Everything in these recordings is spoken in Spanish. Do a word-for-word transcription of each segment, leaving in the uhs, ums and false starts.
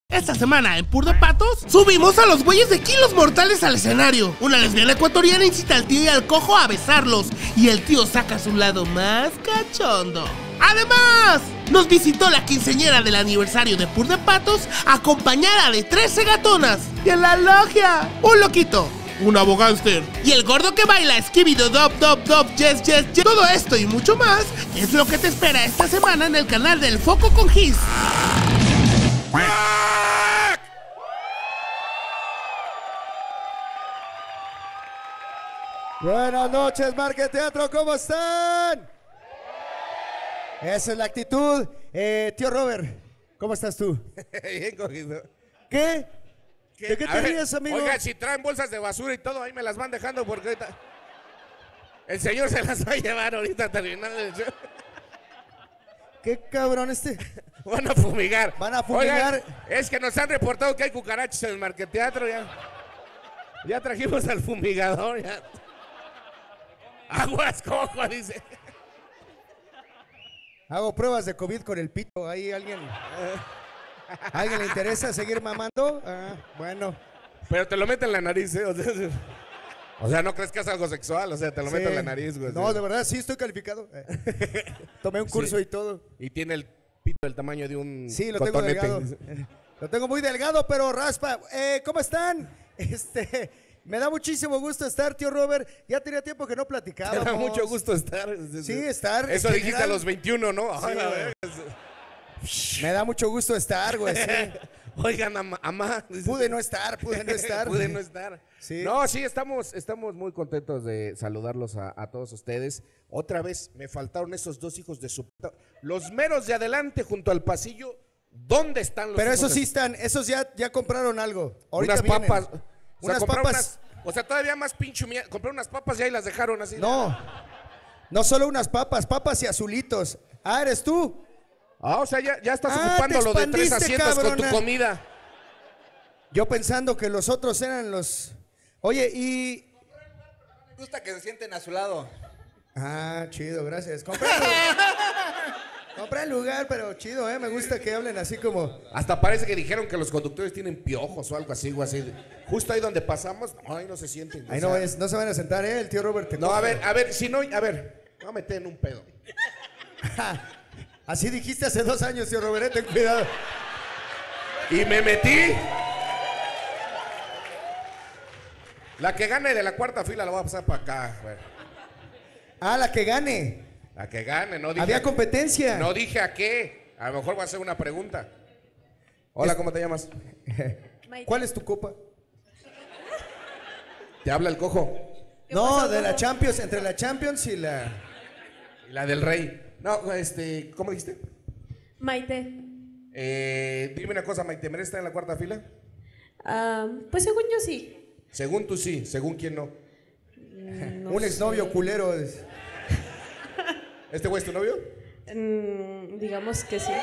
Esta semana en Pur de Patos subimos a los güeyes de Kilos Mortales al escenario. Una lesbiana ecuatoriana incita al tío y al cojo a besarlos y el tío saca su lado más cachondo. Además, nos visitó la quinceañera del aniversario de Pur de Patos acompañada de trece gatonas. Y en la logia, un loquito, un abogánster y el gordo que baila Skibidi Dop Dop Dop Yes Yes Yes. Todo esto y mucho más es lo que te espera esta semana en el canal del Foco con Gis. Buenas noches, Market Teatro, ¿cómo están? Esa es la actitud. Eh, tío Robert, ¿cómo estás tú? Bien cogido. ¿Qué? ¿Qué? ¿De qué A te ver, ríes, amigo? Oiga, si traen bolsas de basura y todo, ahí me las van dejando porque ahorita... El señor se las va a llevar ahorita terminando el show. ¿Qué cabrón este? Van a fumigar. Van a fumigar. Oigan, es que nos han reportado que hay cucarachas en el Marqueteatro ya. Ya trajimos al fumigador ya. Aguas cojo, dice. Hago pruebas de COVID con el pito. ¿Ahí alguien, ¿a alguien le interesa seguir mamando? Ah, bueno. Pero te lo mete en la nariz, ¿eh? O sea, o sea, no crees que es algo sexual, o sea, te lo Sí. mete en la nariz, güey. No, de verdad, sí estoy calificado. Eh, Tomé un curso Sí. y todo. Y tiene el pito del tamaño de un Sí, lo tengo cotonete. delgado. Eh, Lo tengo muy delgado, pero raspa. Eh, ¿Cómo están? Este, me da muchísimo gusto estar, tío Robert. Ya tenía tiempo que no Me platicábamos. da mucho gusto estar. Sí, estar. Eso en dijiste general. a los veintiuno, ¿no? Sí, Ay, la güey. verga. Me da mucho gusto estar, güey. Sí. Oigan, ama, ama. Pude no estar, pude no estar. Pude no estar. Sí. No, sí, estamos, estamos muy contentos de saludarlos a, a todos ustedes. Otra vez me faltaron esos dos hijos de su puta. Los meros de adelante junto al pasillo. ¿Dónde están los Pero hijos esos de sí su- están, esos ya, ya compraron algo. Ahorita Unas vienen. papas. O sea, Unas compraron papas. unas- o sea, todavía más pinche humilla- Compré unas papas y ahí las dejaron así. No, no solo unas papas, papas y azulitos. Ah, ¿eres tú? Ah, o sea, ya, ya estás Ah, ocupando te lo de tres expandiste, asientos con tu cabrona. comida. Yo pensando que los otros eran los... Oye, y... Me gusta que se sienten a su lado. Ah, chido, gracias. Compré el, compré el lugar, pero chido, ¿eh? Me gusta que hablen así como... Hasta parece que dijeron que los conductores tienen piojos o algo así, o así. Justo ahí donde pasamos, no, ahí no se sienten. o Ahí sea, no, es, no se van a sentar, ¿eh? El tío Robert te No, coge. a ver, a ver, si no, a ver, me voy a meter en un pedo. Así dijiste hace dos años, tío Robert, ten cuidado. Y me metí. La que gane de la cuarta fila la voy a pasar para acá, güey. Ah, la que gane. La que gane, no dije. Había competencia. No dije a qué. A lo mejor voy a hacer una pregunta. Hola, ¿cómo te llamas? ¿Cuál es tu copa? Te habla el cojo. No, de la Champions, entre la Champions y la... Y la del rey. No, este, ¿cómo dijiste? Maite. Eh, dime una cosa, Maite, ¿mereces estar en la cuarta fila? Ah, pues según yo sí. Según tú sí, según quién no. No Un exnovio sé. culero. es- ¿Este güey es tu novio? Mm, digamos que sí.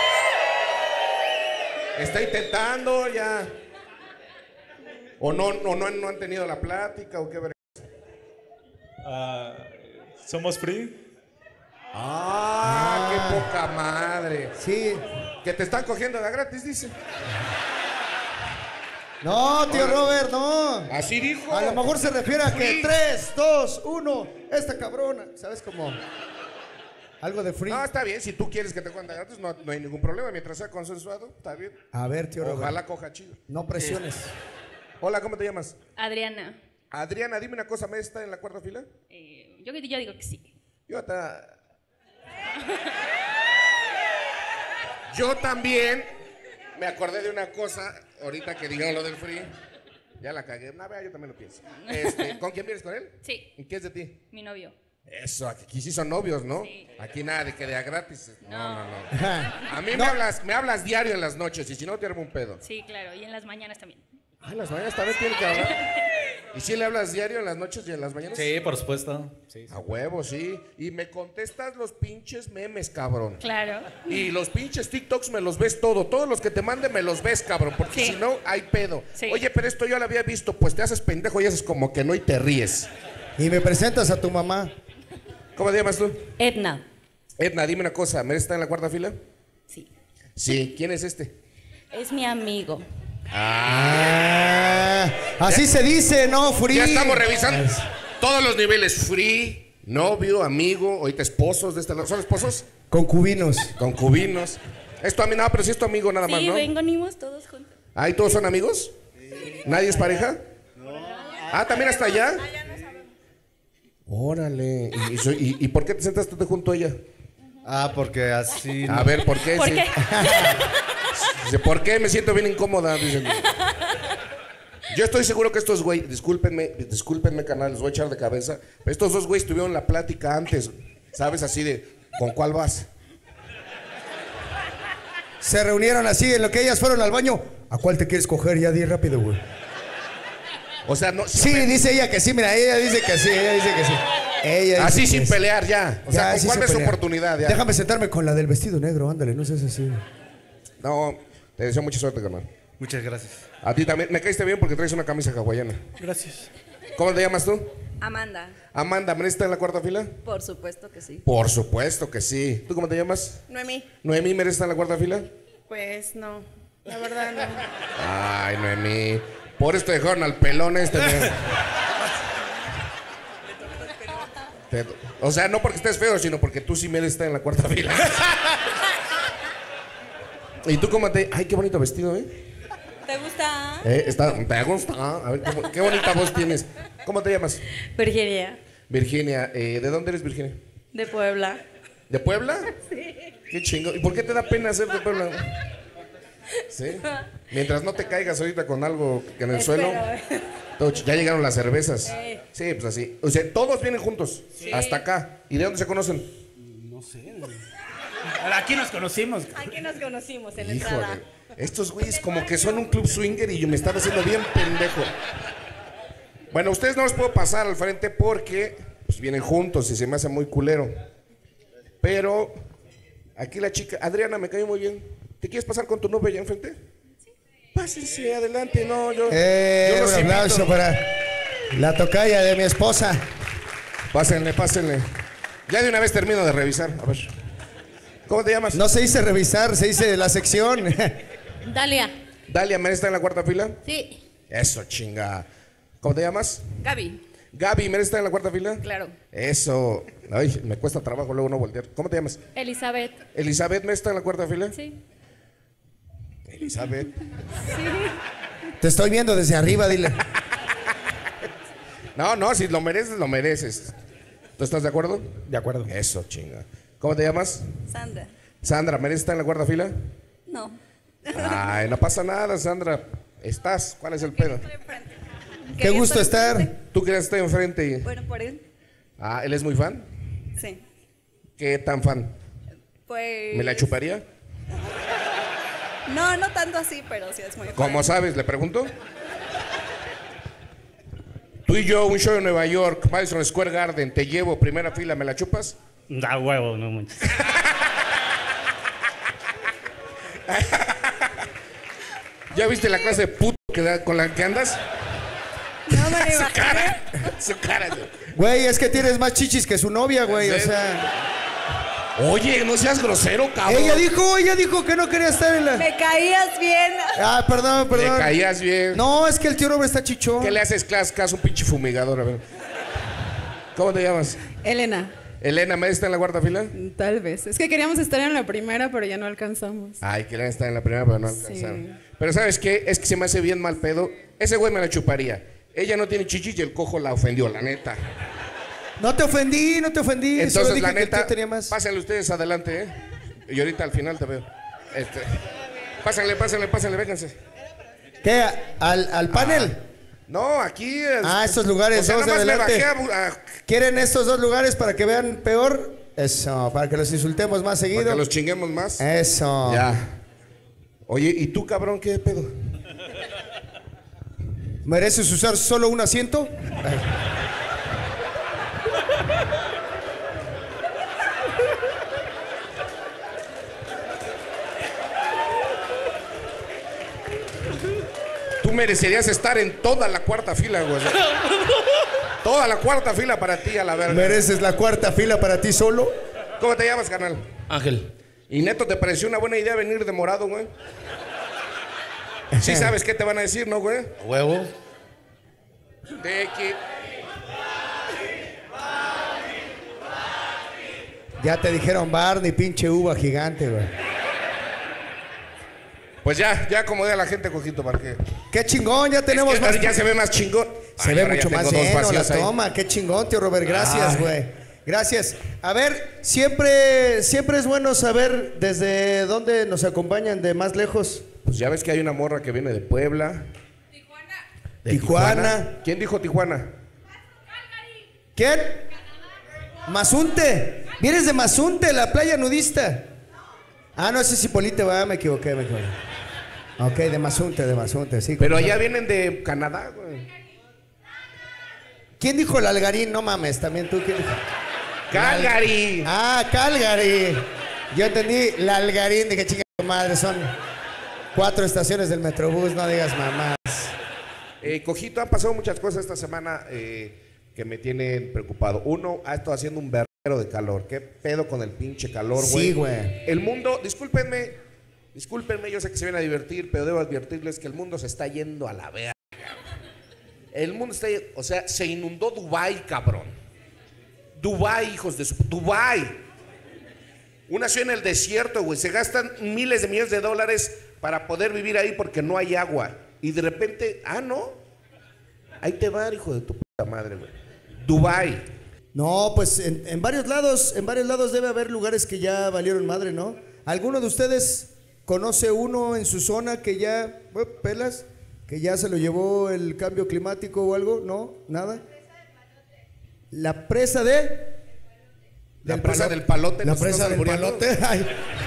Está intentando ya. ¿O no, o no, han- no han tenido la plática o qué ver? Ah, ¿somos free? Ah, qué poca madre. Sí. Que te están cogiendo de a gratis, dice. No, tío Robert, no. Así dijo. A lo mejor se refiere a que Free. tres, dos, uno, esta cabrona. ¿Sabes cómo? Algo de free. No, está bien, si tú quieres que te cuente gratis, no, no hay ningún problema. Mientras sea consensuado, está bien. A ver, tío Robert. Ojalá coja chido. No presiones. Hola, ¿cómo te llamas? Adriana, Adriana, dime una cosa, ¿me está en la cuarta fila? eh, yo, yo digo que sí. Yo hasta... Yo también me acordé de una cosa, ahorita que dijeron lo del free. Ya la cagué. No, vea, yo también lo pienso. Este, ¿con quién vienes con él? Sí, ¿Y qué es de ti? mi novio. Eso, aquí sí son novios, ¿no? Sí. Aquí nada de que de a gratis. No, no, No. no. A mí me, No. hablas, me hablas diario en las noches y si no te armo un pedo. Sí, claro, y en las mañanas también. Ay, las mañanas también tiene que hablar. ¿Y si le hablas diario en las noches y en las mañanas? Sí, por supuesto. Sí, sí. A huevo, sí. Y me contestas los pinches memes, cabrón. Claro. Y los pinches TikToks me los ves todo. Todos los que te mande me los ves, cabrón. Porque Sí. si no, hay pedo. Sí. Oye, pero esto yo lo había visto. Pues te haces pendejo y haces como que no y te ríes. Y me presentas a tu mamá. ¿Cómo te llamas tú? Edna. Edna, dime una cosa. ¿Mereces estar en la cuarta fila? Sí. Sí. ¿Quién es este? Es mi amigo. Ah, así se dice, ¿no? Free. Ya estamos revisando todos los niveles. Free, novio, amigo, ahorita esposos de este lado. ¿Son esposos? Concubinos. Concubinos. Es tu amigo, no, pero sí es tu amigo nada más, Sí, ¿no? venimos todos juntos. ¿Ah, y todos son amigos? ¿Nadie es pareja? Ah, ¿también hasta allá? Órale. ¿Y, y, soy- y- y por qué te sentaste tú junto a ella? Ah, porque así. A ver, ¿por qué? ¿Por Sí. qué? Dice, ¿por qué me siento bien incómoda? Dicen. Yo estoy seguro que estos güeyes, discúlpenme, discúlpenme, canal, les voy a echar de cabeza, pero estos dos güeyes tuvieron la plática antes, ¿sabes? Así de, ¿con cuál vas? Se reunieron así en lo que ellas fueron al baño. ¿A cuál te quieres coger? Ya di rápido, güey. O sea, no... Sí, dice ella que sí, mira, ella dice que sí, ella dice que sí. Ella Así dice sin que sí. pelear ya. O sea, Ya, ¿con sí cuál sin ves pelear. oportunidad? Ya. Déjame sentarme con la del vestido negro, ándale, no seas así. No, te deseo mucha suerte, carnal. Muchas gracias. A ti también, me caíste bien porque traes una camisa hawaiana. Gracias. ¿Cómo te llamas tú? Amanda. Amanda, ¿me está en la cuarta fila? Por supuesto que sí. Por supuesto que sí. ¿Tú cómo te llamas? Noemí. Noemí, ¿me está en la cuarta fila? Pues no. La verdad no. Ay, Noemí. Por esto dejaron al pelón este. mira. Te- o sea, no porque estés feo, sino porque tú sí mereces estar en la cuarta fila. ¿Y tú cómo te...? Ay, qué bonito vestido, ¿eh? ¿Te gusta? Eh, está, ¿te gusta? A ver, qué, qué bonita voz tienes. ¿Cómo te llamas? Virginia. Virginia. Eh, ¿De dónde eres, Virginia? De Puebla. ¿De Puebla? Sí. Qué chingo. ¿Y por qué te da pena ser de Puebla? ¿Sí? Mientras no te caigas ahorita con algo en el suelo. Todo ch- ya llegaron las cervezas. Sí, pues así. O sea, todos vienen juntos. Hasta acá. ¿Y de dónde se conocen? Aquí nos conocimos. Aquí nos conocimos en la Híjole. entrada. Estos güeyes como que son un club swinger y yo me estaba haciendo bien pendejo. Bueno, ustedes no los puedo pasar al frente porque pues, vienen juntos y se me hace muy culero. Pero aquí la chica, Adriana, me cayó muy bien. ¿Te quieres pasar con tu novia allá enfrente? Sí. Pásense adelante, no, yo. Eh, yo los un invito. aplauso para la tocaya de mi esposa. Pásenle, pásenle. Ya de una vez termino de revisar. A ver. ¿Cómo te llamas? No se dice revisar, se dice la sección. Dalia. Dalia, ¿me está en la cuarta fila? Sí. Eso, chinga. ¿Cómo te llamas? Gaby. Gaby, ¿me está en la cuarta fila? Claro. Eso. Ay, me cuesta trabajo luego no voltear. ¿Cómo te llamas? Elizabeth. Elizabeth, ¿me está en la cuarta fila? Sí. Elizabeth. Te estoy viendo desde arriba, dile. No, no, si lo mereces, lo mereces. ¿Tú estás de acuerdo? De acuerdo. Eso, chinga. ¿Cómo te llamas? Sandra. Sandra, ¿me está en la cuarta fila? No. Ay, no pasa nada, Sandra. Estás. ¿Cuál es el pedo? Qué gusto estar. ¿Tú querías estar enfrente y... Bueno, por él. Ah, ¿él es muy fan? Sí. ¿Qué tan fan? Pues. ¿Me la chuparía? No, no tanto así, pero sí es muy ¿Cómo fan. sabes? Le pregunto. Tú y yo, un show en Nueva York, Madison Square Garden, te llevo, primera fila, ¿me la chupas? Da huevo, no manches. ¿Ya viste la clase de puto que da- con la que andas? No me Su imagino. cara, su cara. Güey, es que tienes más chichis que su novia, güey. O sea, Oye, no seas grosero, cabrón. ella dijo, ella dijo que no quería estar en la. Me caías bien. Ah, perdón, Le perdón. caías bien. No, es que el tío Robert está chichón. ¿Qué le haces clase? Caso un pinche fumigador, a ver. ¿Cómo te llamas? Elena, Elena, ¿me está en la cuarta fila? tal vez. Es que queríamos estar en la primera, pero ya no alcanzamos. Ay, que Elena está en la primera, pero no alcanzaron. Pero ¿sabes qué? Es que se me hace bien mal pedo. Ese güey me la chuparía. Ella no tiene chichis y el cojo la ofendió, la neta. No te ofendí, no te ofendí. Solo Entonces, dije la que el neta, tío tenía más. pásenle ustedes adelante, ¿eh? Y ahorita al final te veo. Este, pásenle, pásenle, pásenle, vénganse. ¿Qué? ¿Al, al panel? No, aquí. es- Ah, estos lugares, O sea, dos de nomás me adelante. bajé a bu- a- ¿Quieren estos dos lugares para que vean peor? Eso, para que los insultemos más para seguido. que los chinguemos más. Eso. Ya. Oye, ¿y tú, cabrón, qué pedo? ¿Mereces usar solo un asiento? Tú merecerías estar en toda la cuarta fila, güey. Toda la cuarta fila para ti, a la verga. ¿Mereces la cuarta fila para ti solo? ¿Cómo te llamas, carnal? Ángel. ¿Y neto te pareció una buena idea venir de morado, güey? Sí sabes qué te van a decir, ¿no, güey? Huevo. De que... Ya te dijeron Barney, pinche uva gigante, güey. Pues ya, ya acomodé a la gente, Cojito, para que... Qué chingón, ya tenemos Es que más... ya se ve más chingón. Se Ay, ve ahora ya mucho más tengo dos lleno la vacíos ahí. toma. Qué chingón, tío Robert. Gracias, Ay. güey. Gracias. A ver, siempre, siempre es bueno saber desde dónde nos acompañan de más lejos. Pues ya ves que hay una morra que viene de Puebla. Tijuana. De Tijuana. ¿Quién dijo Tijuana? ¿Quién? Mazunte. Vienes de Mazunte, la playa nudista. Ah, no, ese es Cipolite, va, me equivoqué, me equivoqué. Ok, de Mazunte, de Mazunte, sí. Pero allá vienen de Canadá, güey. ¿Quién dijo el Algarín? No mames, también tú, ¿quién dijo? Calgary. Ah, Calgary. Yo entendí la Algarín, dije, chinga tu madre, son cuatro estaciones del Metrobús, no digas mamás. Eh, Cojito, han pasado muchas cosas esta semana eh, que me tienen preocupado. Uno, ha estado haciendo un verguero de calor. ¿Qué pedo con el pinche calor, güey? Sí, güey. El mundo, discúlpenme, discúlpenme, yo sé que se vienen a divertir, pero debo advertirles que el mundo se está yendo a la verga. El mundo está, o sea, se inundó Dubái, cabrón. Dubái, hijos de su... Dubái. Una ciudad en el desierto, güey. Se gastan miles de millones de dólares para poder vivir ahí porque no hay agua. Y de repente, ah, no. Ahí te va, hijo de tu puta madre, güey. Dubái. No, pues en, en varios lados, en varios lados debe haber lugares que ya valieron madre, ¿no? ¿Alguno de ustedes conoce uno en su zona que ya, bueno, pelas, que ya se lo llevó el cambio climático o algo? ¿No? ¿Nada? La presa de... La presa del Palote. La ¿nos presa estás del albureando? Palote. Ay.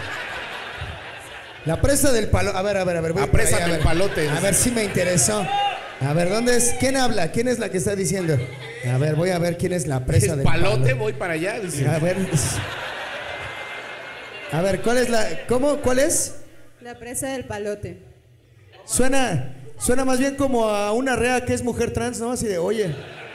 La presa del Palote. A ver, a ver, a ver. voy La por presa ahí, a del ver. Palote. A ver si me interesó. A ver, ¿dónde es? ¿Quién habla? ¿Quién es la que está diciendo? A ver, voy a ver quién es la presa El del Palote, Palote. voy para allá. Dice. A ver. A ver, ¿cuál es la... ¿Cómo? ¿Cuál es? La presa del Palote. Suena... Suena más bien como a una rea que es mujer trans, ¿no? Así de, oye...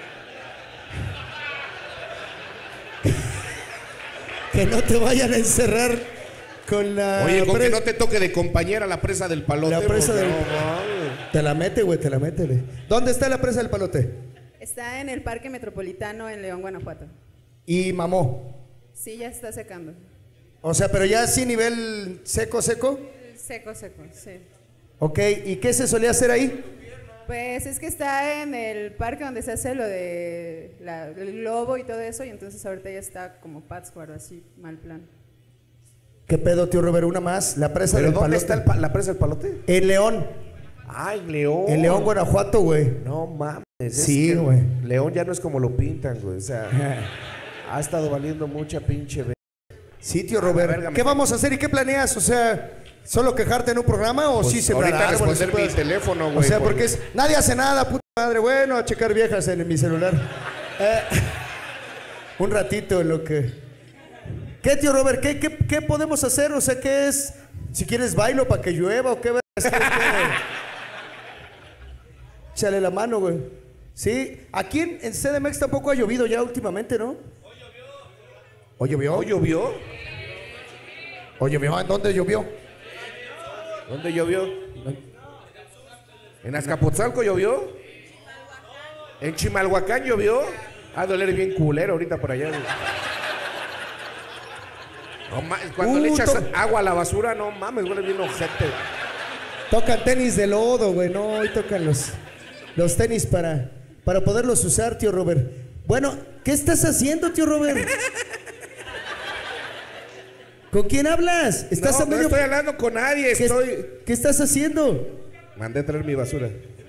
Que no te vayan a encerrar con la... Oye, con que pres- no te toque de compañera la presa del Palote. La presa porque del- no, mames. Te la mete, güey, te la mete. güey. ¿Dónde está la presa del Palote? Está en el Parque Metropolitano en León, Guanajuato. Y mamó. Sí, ya está secando. O sea, pero ya sí nivel seco, seco. Seco, seco, sí. Ok, ¿y qué se solía hacer ahí? Pues es que está en el parque donde se hace lo de la- el globo y todo eso, y entonces ahorita ya está como Pátzcuaro, así, mal plan. ¿Qué pedo, tío Robert? Una más, la presa ¿Pero del dónde Palote. está el pa- la presa del Palote? En León, Ay, León. en León, Guanajuato, güey. No mames. es Sí, que güey. León ya no es como lo pintan, güey. O sea, ha estado valiendo mucha pinche... ve- Sí, tío A la Robert. verga, me ¿Qué está- vamos a hacer y qué planeas? O sea, ¿solo quejarte en un programa o Pues sí sembrar ahorita árboles? responder mi Pues, teléfono, güey. O sea, por- porque es, nadie hace nada, puta madre. Bueno, a checar viejas en mi celular. Eh, un ratito en lo que... ¿Qué, tío Robert? ¿Qué, qué, qué podemos hacer? O sea, ¿qué es? Si quieres bailo para que llueva o qué vergas quieres que- Échale la mano, güey. Sí, aquí en, en C D M X tampoco ha llovido ya últimamente, ¿no? ¿Hoy llovió? ¿Hoy llovió? ¿Hoy llovió? ¿En dónde llovió? ¿Dónde llovió? ¿En Azcapotzalco llovió? ¿En Chimalhuacán llovió? Ha de doler bien culero ahorita por allá, güey. No ma- cuando Uh, le echas to- agua a la basura, no mames, huele bien ojete. Tocan tenis de lodo, güey. No, hoy tocan los, los tenis para, para poderlos usar, tío Robert. Bueno, ¿qué estás haciendo, tío Robert? ¿Con quién hablas? ¿Estás No, a no medio... estoy hablando con nadie, ¿Qué, estoy... ¿Qué estás haciendo? Mandé a traer mi basura.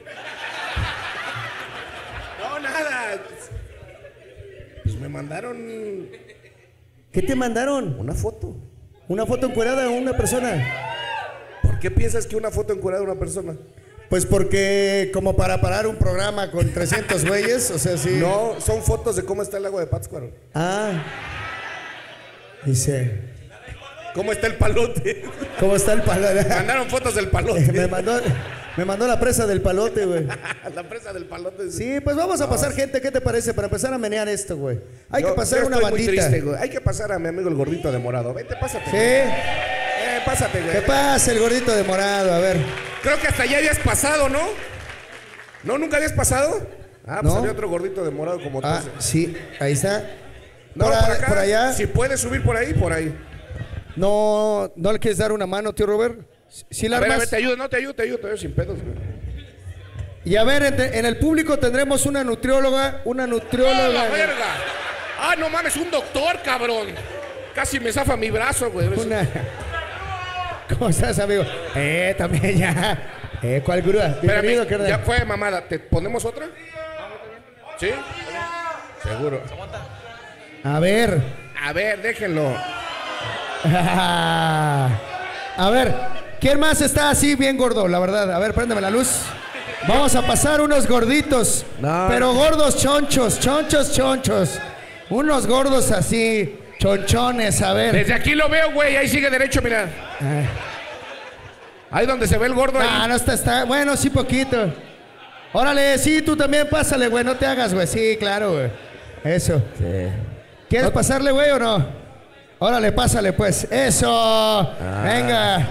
No, nada. Pues me mandaron ¿Qué te mandaron? una foto. ¿Una foto encuerada de una persona? ¿Por qué piensas que una foto encuerada de una persona? Pues porque como para parar un programa con trescientos güeyes, o sea, sí. No, son fotos de cómo está el agua de Pátzcuaro. Ah. Dice, ¿Cómo está el Palote? ¿cómo está el palote? Mandaron fotos del Palote. me mandó, me mandó la presa del Palote, güey. La presa del Palote. Sí, pues vamos a pasar gente, ¿qué te parece? Para empezar a menear esto, güey. Hay Yo- que pasar yo una estoy muy bandita. triste, güey. Hay que pasar a mi amigo el gordito de morado. Vente, pásate. Sí. Eh, pásate, güey. ¿Qué pasa, el gordito de morado? A ver. Creo que hasta ya habías pasado, ¿no? ¿No? ¿Nunca habías pasado? Ah, pues No. había otro gordito de morado como tú. Ah, sí, ahí está. No, por, por, a- acá. por allá. Si puedes subir por ahí, por ahí. No, ¿no le quieres dar una mano, tío Robert? ¿Sí la A ver, a armas? ver, te ayudo, no te ayudo, te ayudo, te ayudo sin pedos, güey. Y a ver, en, en el público tendremos una nutrióloga, una ¡Oh, nutrióloga. la verga! ¡Ah, no mames, un doctor, cabrón! Casi me zafa mi brazo, güey. Una... ¿Cómo estás, amigo? Eh, también ya. Eh, ¿cuál grúa? Bienvenido, Espérame, carnal. ya fue, mamada. ¿Te ponemos otra? ¿Sí? Seguro. A ver. A ver, déjenlo. A ver, ¿quién más está así bien gordo, la verdad? A ver, préndeme la luz. Vamos a pasar unos gorditos. No. Pero gordos chonchos, chonchos, chonchos. Unos gordos así, chonchones, a ver. Desde aquí lo veo, güey. Ahí sigue derecho, mira. Ahí donde se ve el gordo. Ah, ahí. no está, está. Bueno, sí, poquito. Órale, sí, tú también pásale, güey. No te hagas, güey. Sí, claro, güey. Eso. ¿Quieres pasarle, güey, o no? Órale, pásale, pues. Eso. Ah. Venga.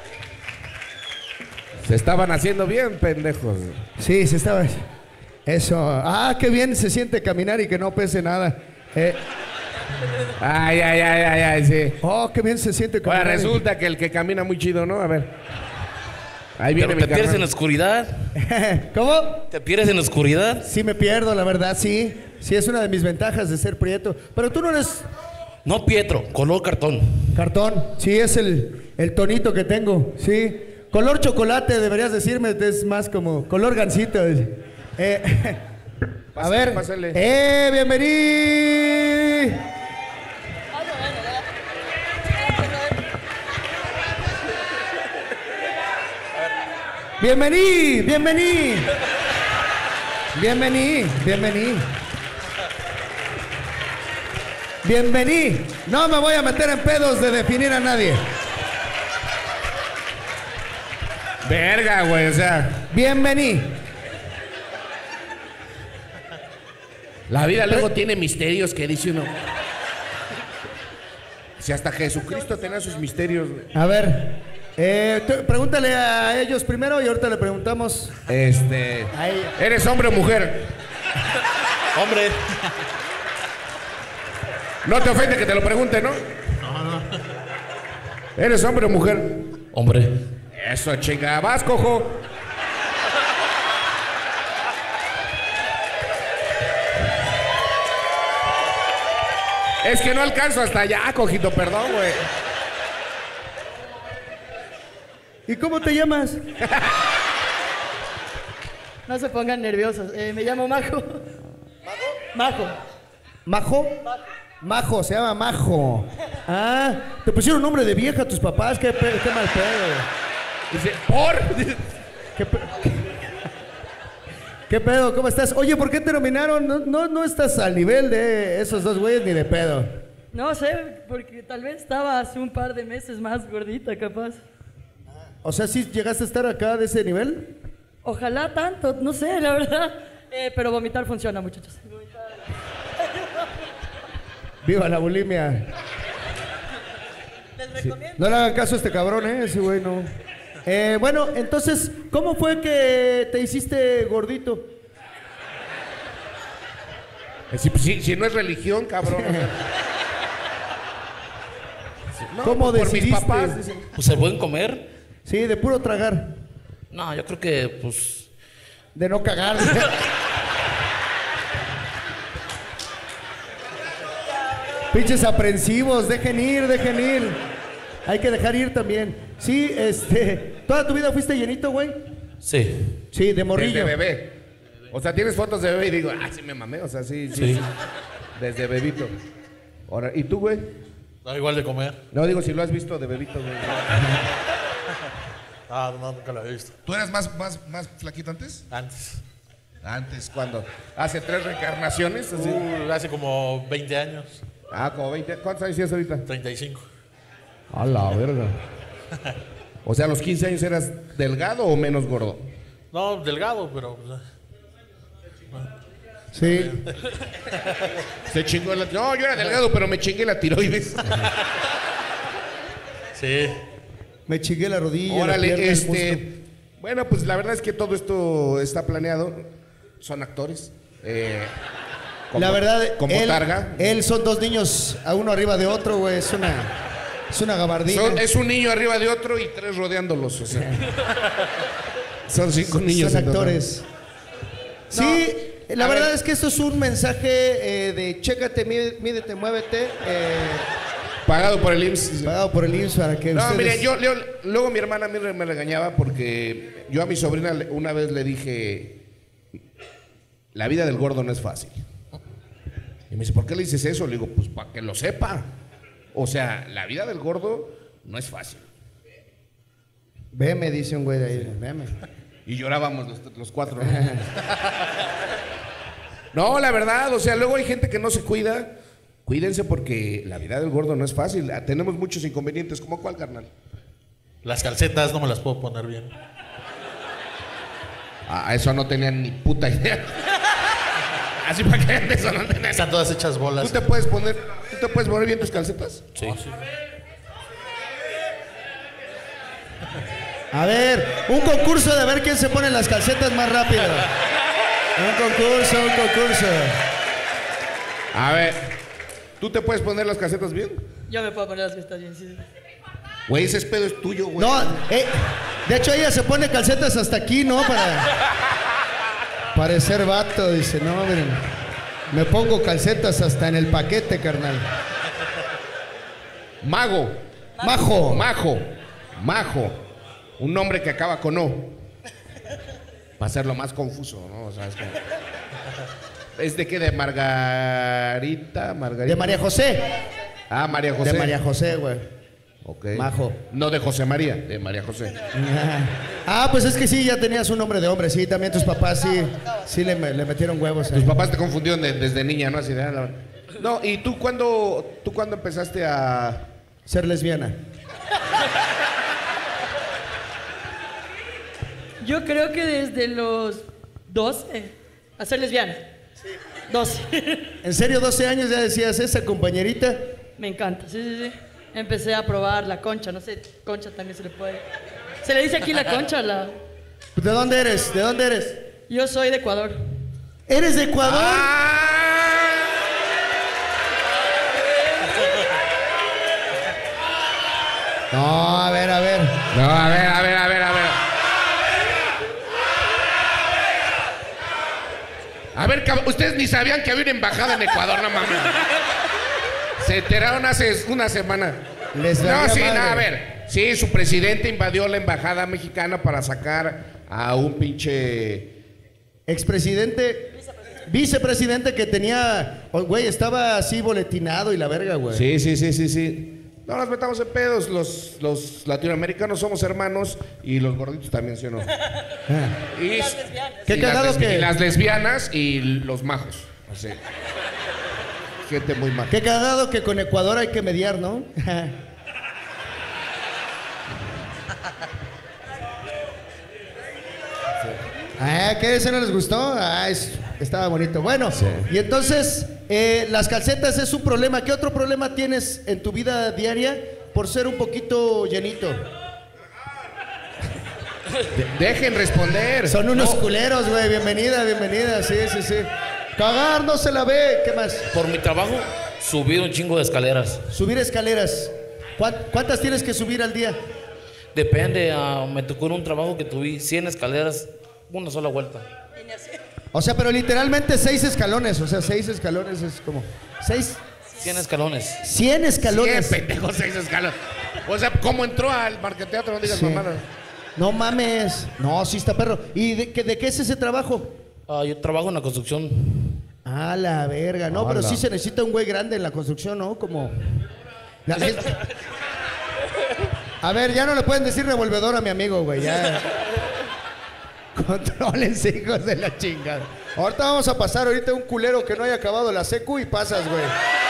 Se estaban haciendo bien, pendejos. Sí, se estaba. Eso. Ah, qué bien se siente caminar y que no pese nada. Eh, Ay, ay, ay, ay, ay, sí. oh, qué bien se siente Ahora caminar. resulta que el que camina muy chido, ¿no? A ver. Ahí viene Pero mi te pierdes en la carnal. oscuridad. ¿Cómo? Te pierdes en la oscuridad. Sí me pierdo, la verdad, sí. Sí, es una de mis ventajas de ser prieto. Pero tú no eres No, Pietro, color cartón. cartón. Sí, es el, el tonito que tengo. Sí. Color chocolate, deberías decirme. Es más como color gansito. Eh, a Pásale, ver. pásale. ¡Eh, bienvenido! Bienvení, bienvení. Bienvení, bienvení. Bienvení. No me voy a meter en pedos de definir a nadie. Verga, güey, o sea. Bienvení. La vida luego tiene misterios que dice uno. Si hasta Jesucristo tenía sus misterios, güey. A ver, eh, tú- pregúntale a ellos primero y ahorita le preguntamos Este. a ella. ¿Eres hombre o mujer? Hombre. No te ofende que te lo pregunte, ¿no? No, no. ¿Eres hombre o mujer? Hombre. Eso, chinga. Vas, cojo. Es que no alcanzo hasta allá, cojito, perdón, güey. ¿Y cómo te llamas? No se pongan nerviosos. Eh, me llamo Majo. ¿Majo? ¿Majo? Majo, se llama Majo. Ah, te pusieron nombre de vieja tus papás, qué, pe- qué mal pedo. Dice, ¿por? ¿Qué, pe- ¿Qué pedo? ¿Cómo estás? Oye, ¿por qué te nominaron? No, no, no estás al nivel de esos dos güeyes ni de pedo. No sé, porque tal vez estaba hace un par de meses más gordita, capaz. O sea, ¿sí llegaste a estar acá de ese nivel? Ojalá tanto, no sé, la verdad. Eh, pero vomitar funciona, muchachos. Viva la bulimia. Les recomiendo. No le hagan caso a este cabrón, ¿eh? Ese güey no. Eh, bueno, entonces, ¿cómo fue que te hiciste gordito? Si, si- si no es religión, cabrón. o sea. No, ¿Cómo por mis decidiste? papás. dicen. Pues se pueden comer. Sí, de puro tragar. No, yo creo que, pues. De no cagar. Pinches aprensivos, dejen ir, dejen ir. Hay que dejar ir también. Sí, este. ¿Toda tu vida fuiste llenito, güey? Sí. Sí, de morrillo. Desde bebé. O sea, tienes fotos de bebé y digo, ah, sí me mamé. O sea, sí, sí. Sí. sí. Desde bebito. Ahora, ¿y tú, güey? Da igual de comer. No, digo, si lo has visto de bebito, güey. Ah, no, nunca lo he visto. ¿Tú eras más, más, más flaquito antes? Antes. Antes, ¿cuándo? ¿Hace tres reencarnaciones? Así. Uh, hace como veinte años. Ah, como veinte. ¿Cuántos años tienes ahorita? treinta y cinco. A la verga. O sea, a los quince años eras delgado o menos gordo. No, delgado, pero. Pues, Sí. Se chingó la. No, yo era delgado, pero me chingué la tiroides. sí. Me chingué la rodilla. la Órale, pierna, el este. muslo. Bueno, pues la verdad es que todo esto está planeado. Son actores. Eh, como, La verdad, como él, Targa. él son dos niños, a uno arriba de otro, güey. Es una, es una gabardina. Son- es un niño arriba de otro y tres rodeándolos. O sea. Son cinco niños. Son en total. actores. Sí, la a verdad ver. es que esto es un mensaje eh, de chécate, mí- mídete, muévete. eh, Pagado por el I M S S. pagado por el I M S S para que No, ustedes... mire, yo, yo- luego mi hermana a mí me regañaba porque yo a mi sobrina le- una vez le dije, la vida del gordo no es fácil. Y me dice, ¿por qué le dices eso? Le digo, pues para que lo sepa. O sea, la vida del gordo no es fácil. Veme, dice un güey de ahí, veme. Y llorábamos los, los cuatro. ¿no? No, la verdad, o sea, luego hay gente que no se cuida. Cuídense porque la vida del gordo no es fácil. Ah, tenemos muchos inconvenientes. ¿Cómo cuál, carnal? Las calcetas no me las puedo poner bien. Ah, eso no tenían ni puta idea. Así para que de eso no tenían. Están todas hechas bolas. ¿Tú te puedes poner, ¿tú te puedes poner bien tus calcetas? Sí. A ver, un concurso de ver quién se pone las calcetas más rápido. Un concurso, un concurso. A ver, ¿tú te puedes poner las calcetas bien? Yo me puedo poner las que están bien, sí. Güey, ese pedo es tuyo, güey. No, eh, de hecho ella se pone calcetas hasta aquí, ¿no? Para parecer vato, dice, no, miren, me pongo calcetas hasta en el paquete, carnal. Mago. Majo. Majo. Majo. Un nombre que acaba con O. Para hacerlo más confuso, ¿no? O sea, es como... ¿Es de qué? ¿De Margarita? Margarita. De María José. Ah, María José. De María José, güey. Ok. Majo. No de José María, de María José. Ah, pues es que sí, ya tenías un nombre de hombre, sí, también tus papás sí, sí le, le metieron huevos. Tus ahí. papás te confundieron de- desde niña, ¿no? Así de, ah, la- No, ¿y tú cuándo, tú cuándo empezaste a...? Ser lesbiana. Yo creo que desde los doce, a ser lesbiana. doce. ¿En serio, doce años ya decías esa compañerita? Me encanta, sí, sí, sí. Empecé a probar la concha, no sé, concha también se le puede. Se le dice aquí la concha, la. ¿De dónde eres? ¿De dónde eres? Yo soy de Ecuador. ¿Eres de Ecuador? No, a ver, a ver. No, a ver, a ver, a ver, a ver. A ver, cab- ustedes ni sabían que había una embajada en Ecuador, no mames. Se enteraron hace una semana. Les No, valía sí, madre. no, a ver. Sí, su presidente invadió la embajada mexicana para sacar a un pinche... Expresidente, vicepresidente que tenía, oh, güey, estaba así boletinado y la verga, güey. Sí, sí, sí, sí, sí. No nos metamos en pedos. Los, los latinoamericanos somos hermanos y los gorditos también, ¿sí o no? Y, Las lesbianas. Qué y las cagado lesbi- que- y las lesbianas y los majos. Así. Gente muy maja. Qué cagado que con Ecuador hay que mediar, ¿no? Ah, ¿qué? ¿Eso no les gustó? Ah, es- estaba bonito. Bueno, y entonces, eh, las calcetas es un problema. ¿Qué otro problema tienes en tu vida diaria por ser un poquito llenito? De- dejen responder. Son unos No, culeros, güey. Bienvenida, bienvenida. Sí, sí, sí. Cagar no se la ve. ¿Qué más? Por mi trabajo, subir un chingo de escaleras. Subir escaleras. ¿Cuán- ¿Cuántas tienes que subir al día? Depende, ah, me tocó en un trabajo que tuve cien escaleras, una sola vuelta. O sea, pero literalmente seis escalones. O sea, seis escalones es como... ¿Seis? cien escalones. Cien escalones. Cien pendejos, seis escalones. O sea, ¿cómo entró al marqueteatro? No digas Sí. mamadas. No mames. No, sí está perro. ¿Y de, qué- de qué es ese trabajo? Ah, yo trabajo en la construcción. Ah, la verga. No, pero Hola. sí se necesita un güey grande en la construcción, ¿no? Como... La- es- A ver, ya no le pueden decir revolvedor a mi amigo, güey. Ya. Contrólense, hijos de la chingada. Ahorita vamos a pasar ahorita un culero que no haya acabado la secu y pasas, güey.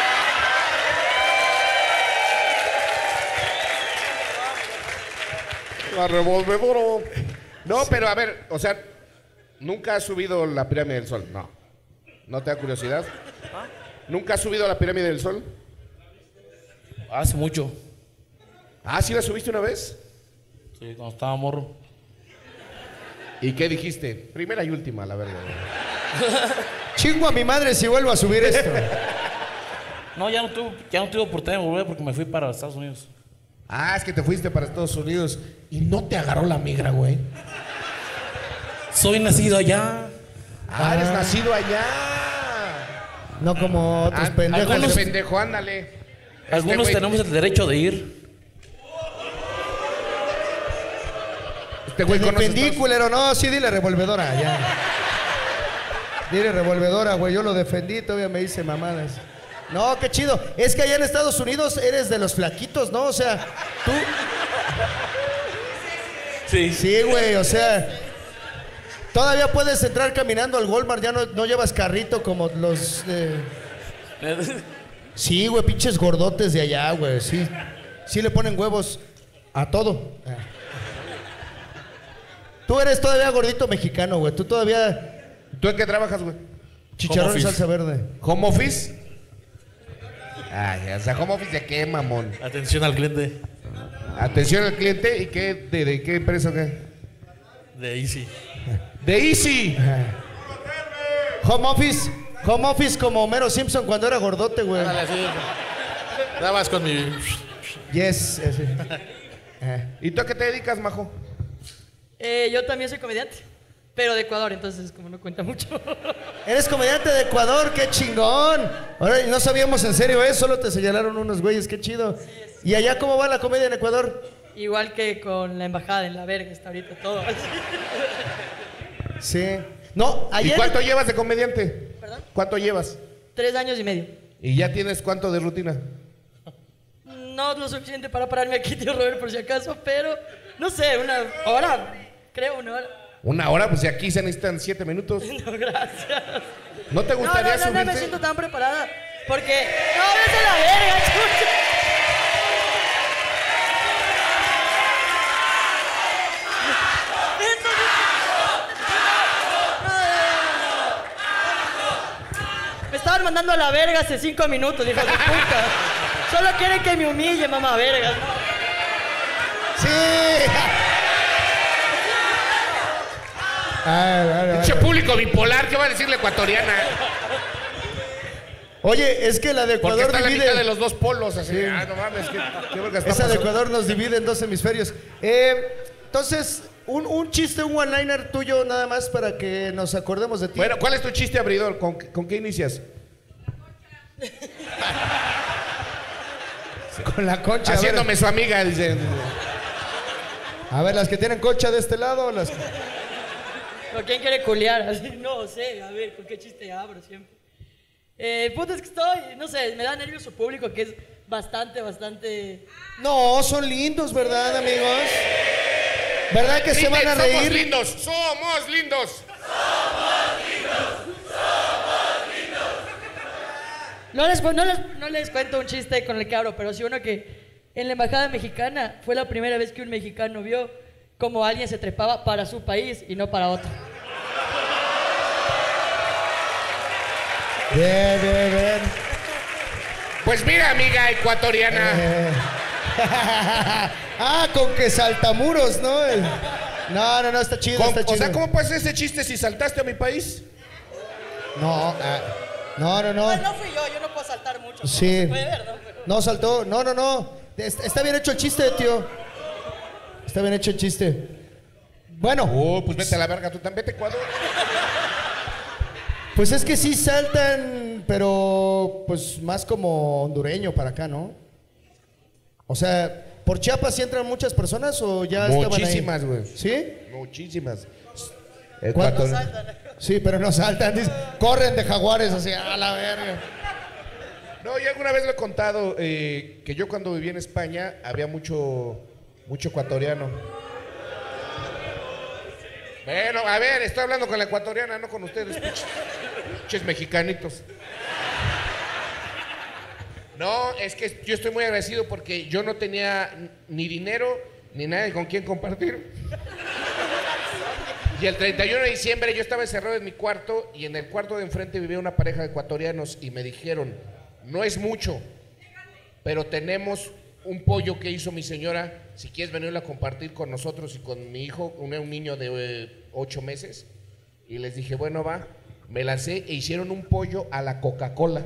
La revolvedora. No, pero a ver, o sea, ¿nunca has subido la pirámide del Sol? No. ¿No te da curiosidad? ¿Nunca has subido la pirámide del Sol? Hace mucho. Ah, ¿sí la subiste una vez? Sí, cuando estaba morro. ¿Y qué dijiste? Primera y última, la verdad. Chingo a mi madre si vuelvo a subir esto. No, ya no tuve, ya no tuve oportunidad de volver porque me fui para Estados Unidos. Ah, es que te fuiste para Estados Unidos y no te agarró la migra, güey. Soy nacido allá. Ah, eres nacido allá. No como otros Ah, pendejos. Algunos pendejo, ándale. Algunos Este güey- tenemos el derecho de ir. Este Te güey conoce defendí, Estados- culero. No, sí, dile revolvedora, ya. Dile revolvedora, güey. Yo lo defendí, todavía me hice mamadas. No, qué chido. Es que allá en Estados Unidos eres de los flaquitos, ¿no? O sea, tú... Sí. Sí, güey, o sea... Todavía puedes entrar caminando al Walmart, ya no, no llevas carrito como los... eh, Sí, güey, pinches gordotes de allá, güey, sí. Sí le ponen huevos a todo. Ah. Tú eres todavía gordito mexicano, güey. Tú todavía... ¿Tú en qué trabajas, güey? Chicharrón y office. salsa verde. ¿Home office? Ay, o sea, ¿home office de qué, mamón? Atención al cliente Atención al cliente. ¿Y qué? ¿De, de qué empresa o qué? de Easy. ¡De Easy! Home office. Home office como Homero Simpson cuando era gordote, güey. Ándale, sí. Nada más con mi... Yes, ese. ¿Y tú a qué te dedicas, majo? Eh, yo también soy comediante, pero de Ecuador, entonces como no cuenta mucho. Eres comediante de Ecuador, qué chingón. Ahora no sabíamos en serio, ¿eh? Solo te señalaron unos güeyes, qué chido. ¿Y allá cómo va la comedia en Ecuador? Igual que con la embajada en la verga, está ahorita todo. Sí. No, ¿Y ayer... cuánto llevas de comediante? ¿Perdón? ¿Cuánto llevas? Tres años y medio. ¿Y ya tienes cuánto de rutina? No lo suficiente para pararme aquí, tío Robert, por si acaso, pero no sé, una hora, creo una hora. Una hora, pues y aquí se necesitan siete minutos. No, gracias. ¿No te No, gustaría no, no, no me subirte? siento tan preparada, porque... ¡No, vete a la verga, chucha! Me estaban mandando a la verga hace cinco minutos, hijo de puta. Solo quieren que me humille, mamá verga. Sí. Ay, ay, ay. Pinche público bipolar, ¿qué va a decir la ecuatoriana? Oye, es que la de Porque Ecuador está la mitad de divide... los dos polos, así. Sí. Ah, no mames, ¿qué, qué verga está Esa de pasando? Ecuador nos divide en dos hemisferios. Eh, entonces, un, un chiste, un one-liner tuyo nada más para que nos acordemos de ti. Bueno, ¿cuál es tu chiste abridor? ¿Con, con qué inicias? Con la concha. a ver. Haciéndome su amiga, dice. A ver, las que tienen concha de este lado, las... ¿Con quién quiere culiar? Así, no sé, a ver, ¿con qué chiste abro siempre? Eh, el punto es que estoy, no sé, me da nervios su público, que es bastante, bastante... No, son lindos, ¿verdad, amigos? ¿Verdad que se van a Somos reír? lindos, somos lindos. No les, no, les, no les cuento un chiste con el que abro, pero sí uno que en la embajada mexicana fue la primera vez que un mexicano vio cómo alguien se trepaba para su país y no para otro. Bien, bien, bien. Pues mira, amiga ecuatoriana. Eh. Ah, con que saltamuros, ¿no? El- No, no, no, está chido, Con- está o chido. sea, ¿cómo puedes hacer ese chiste si saltaste a mi país? No, ah, no, no, no. No fui yo, yo no puedo saltar mucho. Sí. Se puede ver, ¿no? Pero- No, saltó. No, no, no. Está, está bien hecho el chiste, tío. Está bien hecho el chiste. Bueno, Oh, pues vete a la verga, tú también vete a Ecuador. pues es que sí saltan, pero pues más como hondureño para acá, ¿no? O sea, ¿por Chiapas sí entran muchas personas o ya estaban ahí? Muchísimas, güey. ¿Sí? Muchísimas. ¿Cuántos? Ecuator- Sí, pero no saltan. dice, corren de jaguares así, a la verga. No, yo alguna vez lo he contado, eh, que yo cuando viví en España había mucho, mucho ecuatoriano. Bueno, a ver, estoy hablando con la ecuatoriana, no con ustedes, pinches, pinches mexicanitos. No, es que yo estoy muy agradecido porque yo no tenía ni dinero ni nadie con quien compartir. Y el treinta y uno de diciembre yo estaba encerrado en mi cuarto y en el cuarto de enfrente vivía una pareja de ecuatorianos y me dijeron, no es mucho, pero tenemos un pollo que hizo mi señora, si quieres venirlo a compartir con nosotros y con mi hijo, un, un niño de eh, ocho meses. Y les dije, bueno, va, me lancé e hicieron un pollo a la Coca-Cola.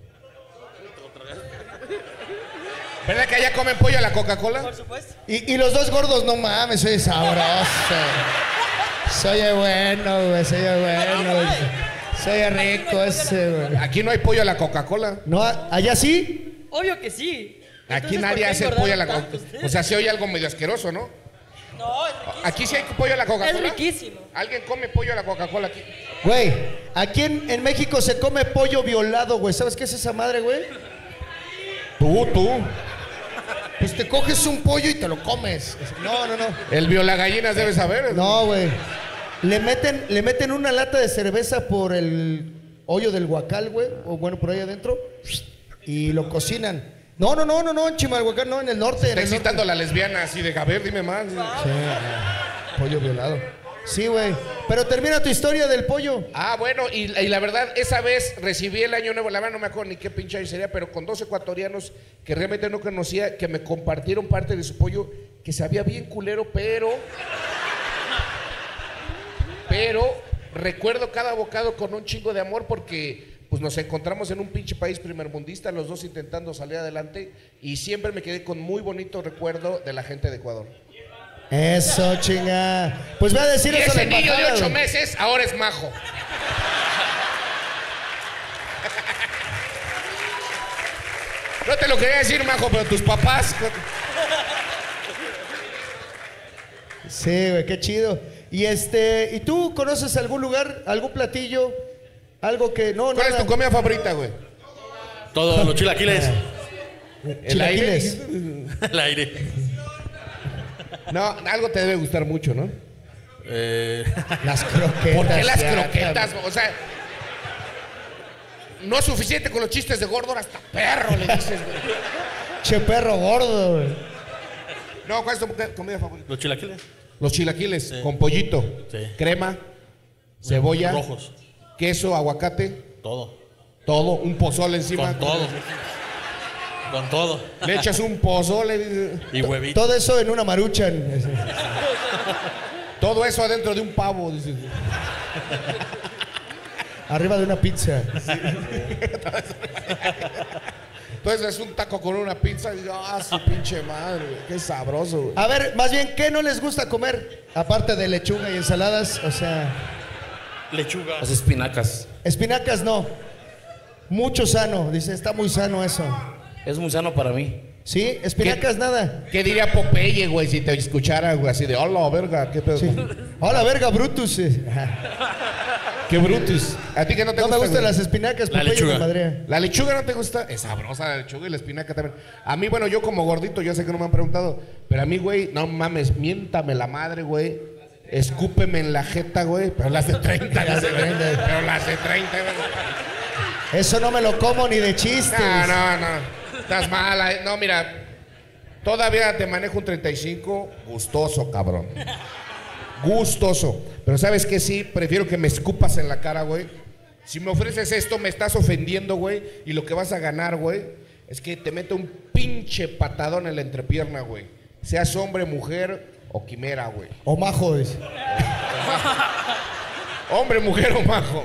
¿Verdad que allá comen pollo a la Coca-Cola? Por supuesto. Y, y los dos gordos, no mames, soy sabroso. Soy bueno, güey, soy bueno. Soy rico ese, güey. Aquí no hay pollo a la Coca-Cola. No, allá sí. Obvio que sí. Aquí Entonces, nadie ¿por qué hace engordaron pollo a la tanto Coca-Cola. ustedes? O sea, se oye algo medio asqueroso, ¿no? No, es riquísimo. Aquí sí hay pollo a la Coca-Cola. Es riquísimo. ¿Alguien come pollo a la Coca-Cola aquí? Güey, aquí en, en México se come pollo violado, güey. ¿Sabes qué es esa madre, güey? Tú, tú. Pues te coges un pollo y te lo comes. No, no, no. El violagallinas debe saber. No, güey. Le meten, le meten una lata de cerveza por el hoyo del Huacal, güey. O bueno, por ahí adentro. Y lo cocinan. No, no, no, no, no, en Chimalhuacán, no, en el norte. Está en el excitando norte. a la lesbiana así de, a ver, dime más. Sí, ah, pollo violado. Sí, güey. Pero termina tu historia del pollo. Ah, bueno, y, y la verdad, esa vez recibí el año nuevo, la verdad no me acuerdo ni qué pinche año sería, pero con dos ecuatorianos que realmente no conocía, que me compartieron parte de su pollo, que sabía bien culero, pero... Pero recuerdo cada bocado con un chingo de amor porque pues nos encontramos en un pinche país primermundista, los dos intentando salir adelante, y siempre me quedé con muy bonito recuerdo de la gente de Ecuador. Eso, chinga. Pues voy a decir Y eso a la ese niño de embajada, ocho güey. meses ahora es majo. No te lo quería decir, majo, pero tus papás... Sí, güey, qué chido. Y este, ¿y tú conoces algún lugar, algún platillo, algo que no, ¿Cuál nada? es tu comida favorita, güey? Todos los chilaquiles. El aire. Chilaquiles. El aire. No, algo te debe gustar mucho, ¿no? Eh, Las croquetas. ¿Por qué las ya, croquetas? O sea, no es suficiente con los chistes de gordo, ahora hasta perro le dices, güey. Che perro gordo, güey. No, ¿cuál es tu comida favorita? los chilaquiles. Los chilaquiles, Sí. con pollito, Sí. crema, cebolla, Rojos. queso, aguacate, Todo. todo, un pozole encima. Con todo. Con todo. Le echas un pozole, dices, Y huevito. Todo eso en una maruchan. todo eso adentro de un pavo, dices. Arriba de una pizza. Entonces es un taco con una pizza y dices, ah, su pinche madre, güey, qué sabroso, güey. A ver, más bien, ¿qué no les gusta comer? Aparte de lechuga y ensaladas, o sea, Lechuga. Las espinacas. espinacas no. Mucho sano, dice, está muy sano eso. Es muy sano para mí. ¿Sí? Espinacas nada. ¿Qué diría Popeye, güey, si te escuchara, güey, así de, hola, verga, qué pedo? Sí. Hola, verga, Brutus. Eh. Qué brutus. ¿A ti que no te No me gusta, gustan güey? las espinacas, La Popeye, lechuga. me madrea. ¿La lechuga no te gusta? Es sabrosa la lechuga y la espinaca también. A mí, bueno, yo como gordito, yo sé que no me han preguntado, pero a mí, güey, no mames, miéntame la madre, güey. Escúpeme en la jeta, güey. Pero las de treinta, las de treinta. Pero las de treinta, güey. Eso no me lo como ni de chistes. No, no, no. Estás mala. eh. No, mira. Todavía te manejo un treinta y cinco. Gustoso, cabrón. Gustoso. Pero ¿sabes qué? Sí, prefiero que me escupas en la cara, güey. Si me ofreces esto, me estás ofendiendo, güey. Y lo que vas a ganar, güey, es que te meto un pinche patadón en la entrepierna, güey. Seas hombre, mujer o quimera, güey. O majo, dice. Hombre, mujer o majo.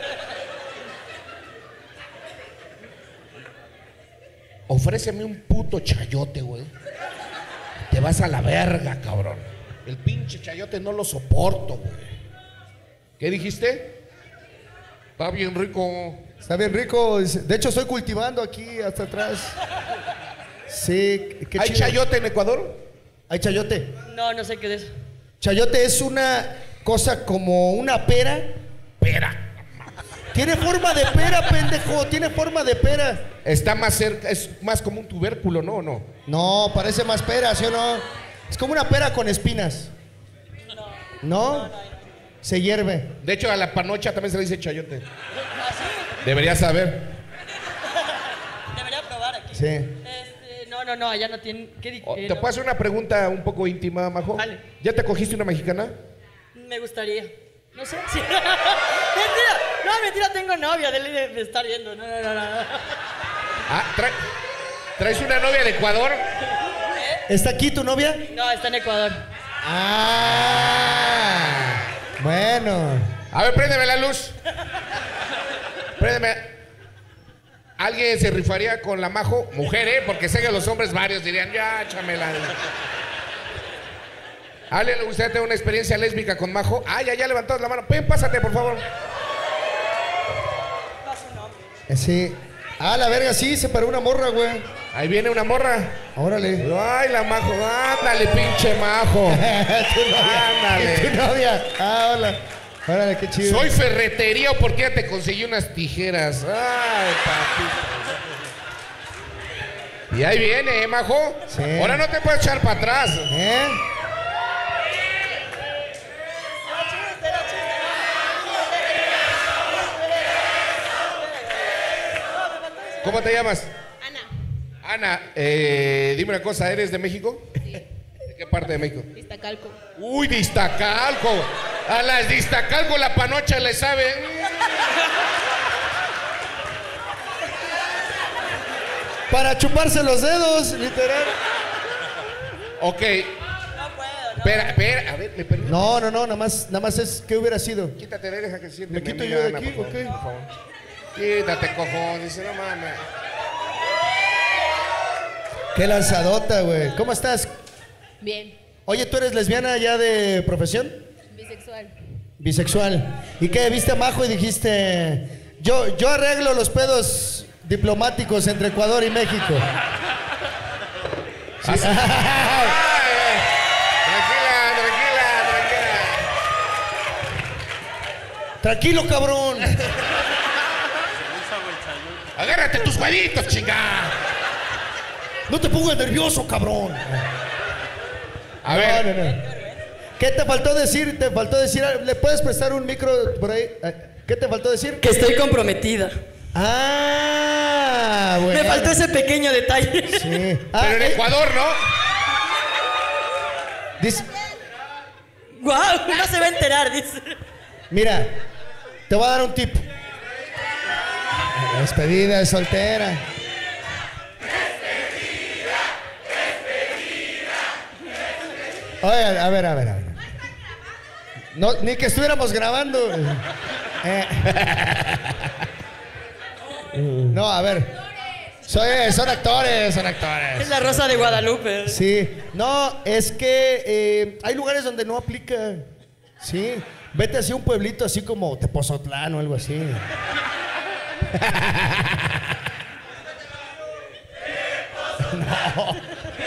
Ofréceme un puto chayote, güey. Te vas a la verga, cabrón. El pinche chayote no lo soporto, güey. ¿Qué dijiste? Está bien rico. Está bien rico. dice. De hecho, estoy cultivando aquí hasta atrás. Sí, qué ¿Hay chido. chayote en Ecuador? Hay chayote. No, no sé qué es eso. Chayote es una cosa como una pera. Pera. Tiene forma de pera, pendejo. Tiene forma de pera. Está más cerca, es más como un tubérculo, ¿no? ¿O no? No, parece más pera, ¿sí o no? Es como una pera con espinas. ¿No? Se hierve. De hecho, a la panocha también se le dice chayote. Deberías saber. Debería probar aquí. Sí. Este, no, no, no, allá no tienen. ¿Qué di- Oh, eh, ¿Te no. puedo hacer una pregunta un poco íntima, Majo? Dale. ¿Ya te cogiste una mexicana? Me gustaría. No sé. Sí. Mentira. No, mentira, tengo novia. Dele de, de estar viendo. No, no, no, no. Ah, tra- ¿traes una novia de Ecuador? ¿Está aquí tu novia? No, está en Ecuador. Ah, bueno. A ver, préndeme la luz. Préndeme. ¿Alguien se rifaría con la Majo? Mujer, ¿eh? Porque sé que los hombres varios dirían, ya, échamela. ¿A alguien le gustaría tener una experiencia lésbica con Majo? Ah, ya, ya levantó la mano. Ven, pásate, por favor. Sí. Ah, la verga, sí, se paró una morra, güey. Ahí viene una morra. Órale. Ay, la Majo. Ándale, pinche Majo. Tu novia. Ándale. Tu novia. Ah, hola. Órale, qué chido. Soy ferretería o porque ya te conseguí unas tijeras. Ay, papi. Y ahí viene, ¿eh, Majo? Sí. Ahora no te puedes echar para atrás. ¿Eh? ¿Cómo te llamas? Ana. Ana, eh, dime una cosa, ¿eres de México? Sí. ¿De qué parte de México? Iztacalco. Uy, de Iztacalco. A las de Iztacalco la panocha le sabe. Para chuparse los dedos, literal. Ok. No puedo, no. Espera, espera, a ver, ¿me permite? No, no, no, nada más, nada más es ¿qué hubiera sido? Quítate, deja que siente. ¿Me mi quito amiga yo de Ana, aquí? por favor, Ok. por favor. Quítate, cojón. Dice, no mames. Qué lanzadota, güey. ¿Cómo estás? Bien. Oye, ¿tú eres lesbiana ya de profesión? Bisexual. Bisexual. ¿Y qué? ¿Viste a Majo y dijiste, yo, yo arreglo los pedos diplomáticos entre Ecuador y México? Sí. Ay, ay. Tranquila, tranquila, tranquila. Tranquilo, cabrón. Agárrate tus huevitos, chingada. No te pongas nervioso, cabrón. A ver. No, no, no. ¿Qué te faltó decir? ¿Te faltó decir? ¿Le puedes prestar un micro por ahí? ¿Qué te faltó decir? Que estoy comprometida. Ah, bueno. Me faltó ese pequeño detalle. Sí. Ah, Pero en eh, Ecuador, ¿no? dice, Guau, no se va a enterar, dice. mira, te voy a dar un tip. Despedida de soltera. Oye, a ver, a ver, a ver. No, ni que estuviéramos grabando. Eh. No, a ver. Soy, son actores, son actores. Es la Rosa de Guadalupe. Sí. No, es que eh, hay lugares donde no aplica. Sí. Vete hacia un pueblito así como Tepozotlán o algo así. No.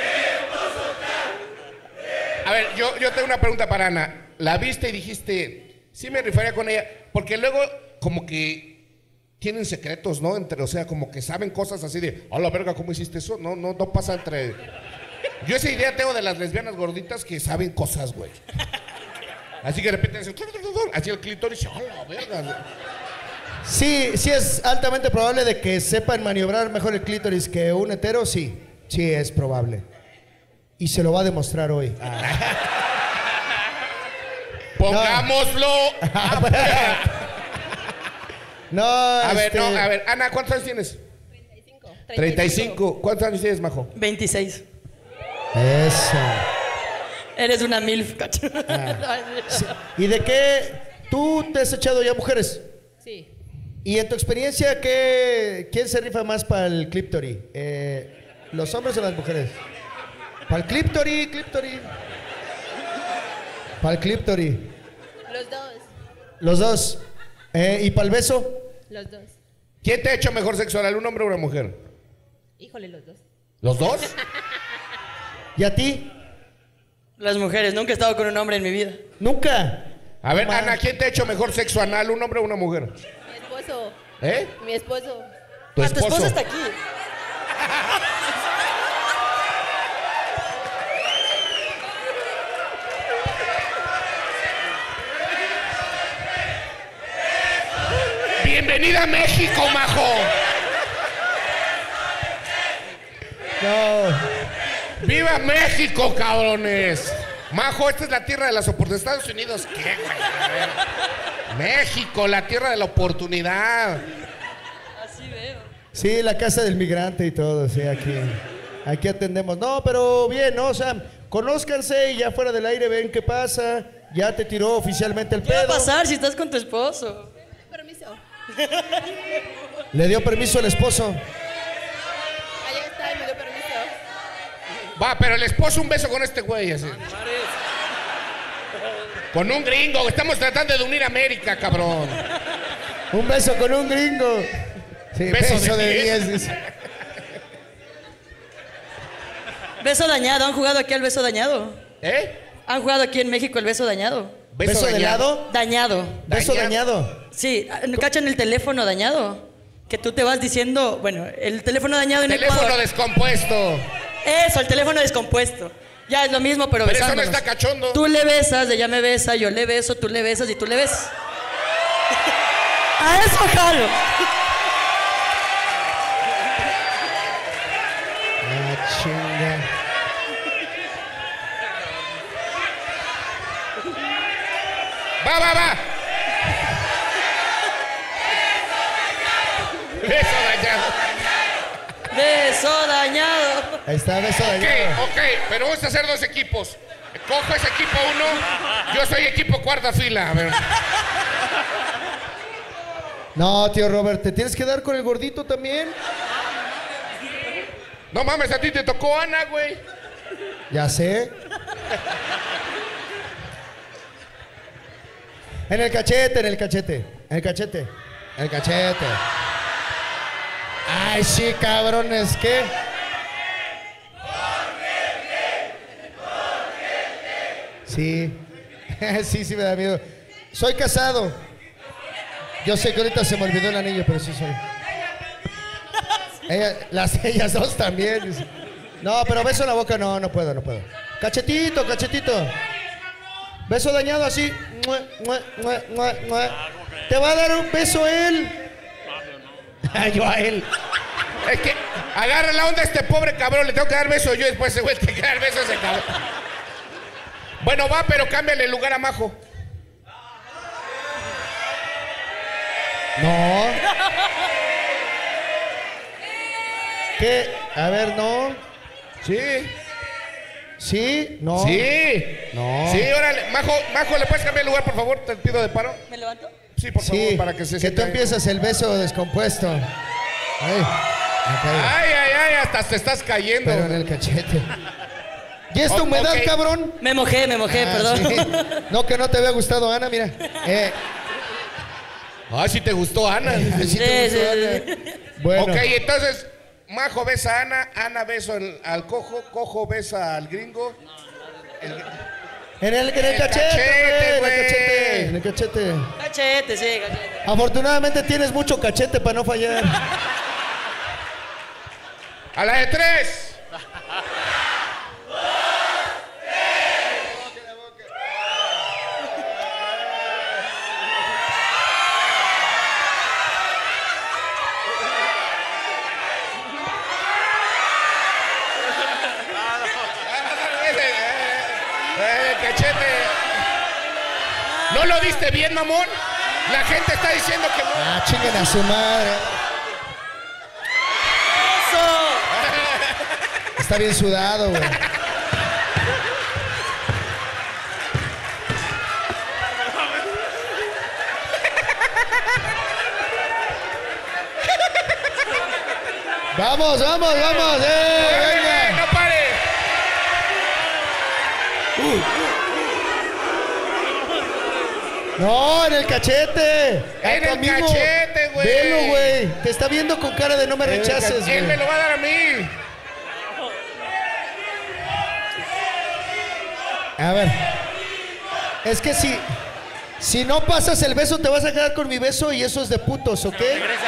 A ver, yo, yo tengo una pregunta para Ana. ¿La viste y dijiste, sí me rifaría con ella? Porque luego como que tienen secretos, ¿no? Entre, o sea, como que saben cosas así de, a la verga, ¿cómo hiciste eso? No, no, no pasa entre... Yo esa idea tengo de las lesbianas gorditas que saben cosas, güey. Así que de repente dicen, así el clítoris, a la verga. Sí, sí es altamente probable de que sepan maniobrar mejor el clítoris que un hetero, sí. Sí es probable. Y se lo va a demostrar hoy. Ah. Pongámoslo. A ver, No, a ver, este, no, a ver, Ana, ¿cuántos años tienes? treinta y cinco. treinta y cinco. ¿Cuántos años tienes, Majo? veintiséis. Eso. Eres una milf, cacho. Sí. ¿Y de qué tú te has echado ya mujeres? Sí. ¿Y en tu experiencia qué, quién se rifa más para el clíptori? Eh, ¿Los hombres o las mujeres? Para el clíptori, clíptori. Para el clíptori. Los dos. Los dos. Eh, ¿Y para el beso? Los dos. ¿Quién te ha hecho mejor sexo oral, un hombre o una mujer? Híjole, los dos. ¿Los dos? ¿Y a ti? Las mujeres, nunca he estado con un hombre en mi vida. ¿Nunca? A ver, No más. Ana, ¿quién te ha hecho mejor sexo anal, un hombre o una mujer? Mi esposo. ¿Eh? Mi esposo. Tu Ah, tu esposo está aquí. ¡Bienvenida a México, Majo! No. ¡Viva México, cabrones! Majo, esta es la tierra de las oportunidades. ¿Estados Unidos qué, güey? A ver. México, la tierra de la oportunidad. Así veo. Sí, la casa del migrante y todo, sí, aquí. Aquí atendemos. No, pero bien, ¿no? O sea, conózcanse y ya fuera del aire ven qué pasa. Ya te tiró oficialmente el ¿Qué va a pedo. pasar si estás con tu esposo? Permiso. Le dio permiso al esposo. Allá está, y me dio permiso. Va, pero el esposo un beso con este güey, así. Con un gringo, estamos tratando de unir América, cabrón. Un beso con un gringo. Sí, Beso beso, de de diez. diez. dice. Beso dañado, ¿han jugado aquí al beso dañado? ¿Eh? ¿Han jugado aquí en México el beso dañado? ¿Beso, ¿Beso de dañado? lado? Dañado. Beso Dañado. dañado. Sí, ¿cachan el teléfono dañado? Que tú te vas diciendo, bueno, el teléfono dañado en Teléfono Ecuador. descompuesto. Eso, el teléfono descompuesto. Ya es lo mismo, pero Pero eso no besándonos. está cachondo. Tú le besas, ella me besa, yo le beso, tú le besas y tú le besas. A eso jalo. Ah, chinga. Va, va, va. Beso dañado. Beso dañado. Ahí está, beso Ok, dañado. ok, pero vamos a hacer dos equipos. Cojo ese equipo uno, yo soy equipo cuarta fila. A ver. No, tío Robert, ¿te tienes que dar con el gordito también? No mames, a ti te tocó Ana, güey. Ya sé. En el cachete, en el cachete. En el cachete. En el cachete. Ay, sí, cabrones, ¿qué? Sí. Sí, sí me da miedo. Soy casado. Yo sé que ahorita se me olvidó el anillo, pero sí soy. Ella- las, ellas dos también. dice. No, pero beso en la boca no, no puedo, no puedo. Cachetito, cachetito. Beso dañado así. Mua, mua, mua, mua, mua. Te va a dar un beso él. Yo a él. Es que agarra la onda a este pobre cabrón, le tengo que dar beso yo y después ese güey te que dar beso a ese cabrón. Bueno, va, pero cámbiale el lugar a Majo. No. ¿Qué? A ver, no. Sí. ¿Sí? No. Sí. No. Sí, órale. Majo, Majo, ¿le puedes cambiar el lugar, por favor? Te pido de paro. ¿Me levanto? Sí, por favor, Sí, para que se que sienta tú bien. empiezas el beso descompuesto. Ay, me caigo. Ay, ay, ay, hasta te estás cayendo. Pero en el cachete. ¿Y esta O- humedad, ok. cabrón? Me mojé, me mojé, Ah, perdón. sí. No, que no te había gustado, Ana, mira. Eh, Ay, sí te gustó Ana. sí te Sí, gustó, sí, Ana. sí. Bueno, Ok, entonces, Majo besa a Ana, Ana besa al, al cojo, cojo besa al gringo. en el, en el el cachete, cachete, güey, en el güey. cachete, en el cachete. Cachete, sí, cachete. Afortunadamente tienes mucho cachete para no fallar. A la de tres. Eh, cachete. ¿No lo diste bien, mamón? La gente está diciendo que no. Ah, chinguen a su madre. Eso. Está bien sudado, güey. Vamos, vamos, vamos. ¡Eh, ¡Eh, venga! no pare! No, en el cachete. En A tu el amigo. cachete, güey. Velo, güey. Te está viendo con cara de no me rechaces, Él me güey. lo va a dar a mí. A ver. Es que si, si no pasas el beso, te vas a quedar con mi beso y eso es de putos, ¿ok?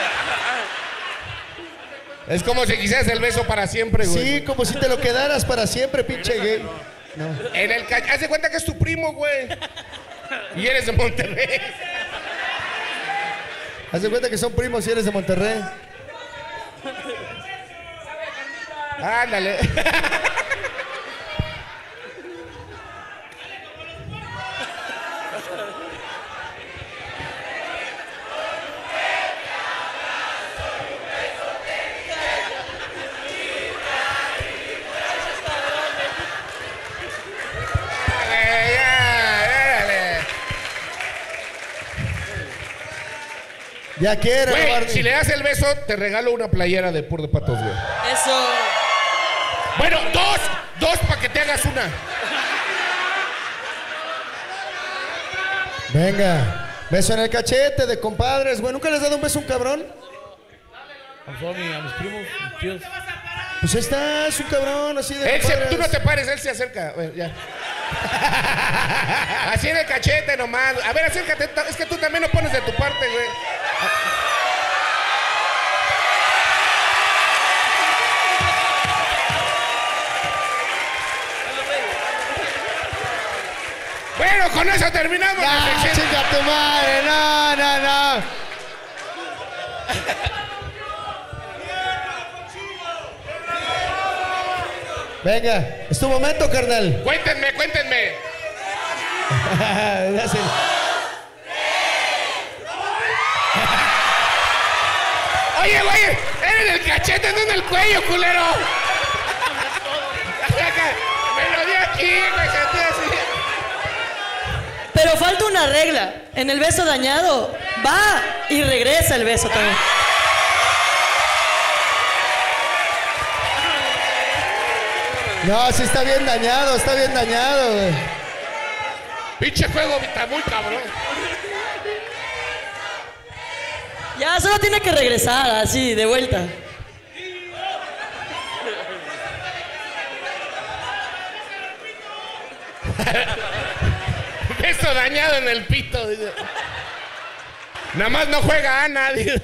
Es como si quisieras el beso para siempre, güey. Sí, como si te lo quedaras para siempre, pinche gay. No. En el cachete. Haz de cuenta que es tu primo, güey. Y eres de Monterrey. Haz de cuenta que son primos y eres de Monterrey. Ándale. Ya quiere, Güey, Barney. si le das el beso, te regalo una playera de Pur de Patos, güey. Eso. Bueno, dos, dos para que te hagas una. Venga, beso en el cachete de compadres, güey. ¿Nunca les has dado un beso a un cabrón? A mi- a mis primos, mis tíos. Pues ahí está, es un cabrón así de Él se- compadres. tú no te pares, él se acerca. Bueno, ya. Así en el cachete nomás. A ver, acércate. Es que tú también no pones de tu parte, güey. Bueno, con eso terminamos. la ¡Ah, sección. chinga tu madre! No, no, no. Venga, es tu momento, carnal. Cuéntenme, cuéntenme. Ya sé. Oye, güey, era en el cachete, no en el cuello, culero. Me lo di aquí, güey, sentí así. Pero falta una regla. En el beso dañado, va y regresa el beso también. No, sí está bien dañado, está bien dañado, güey. Pinche juego está muy cabrón. Ya, solo tiene que regresar así, de vuelta. Beso dañado en el pito. Dice. Nada más no juega Ana. Dice.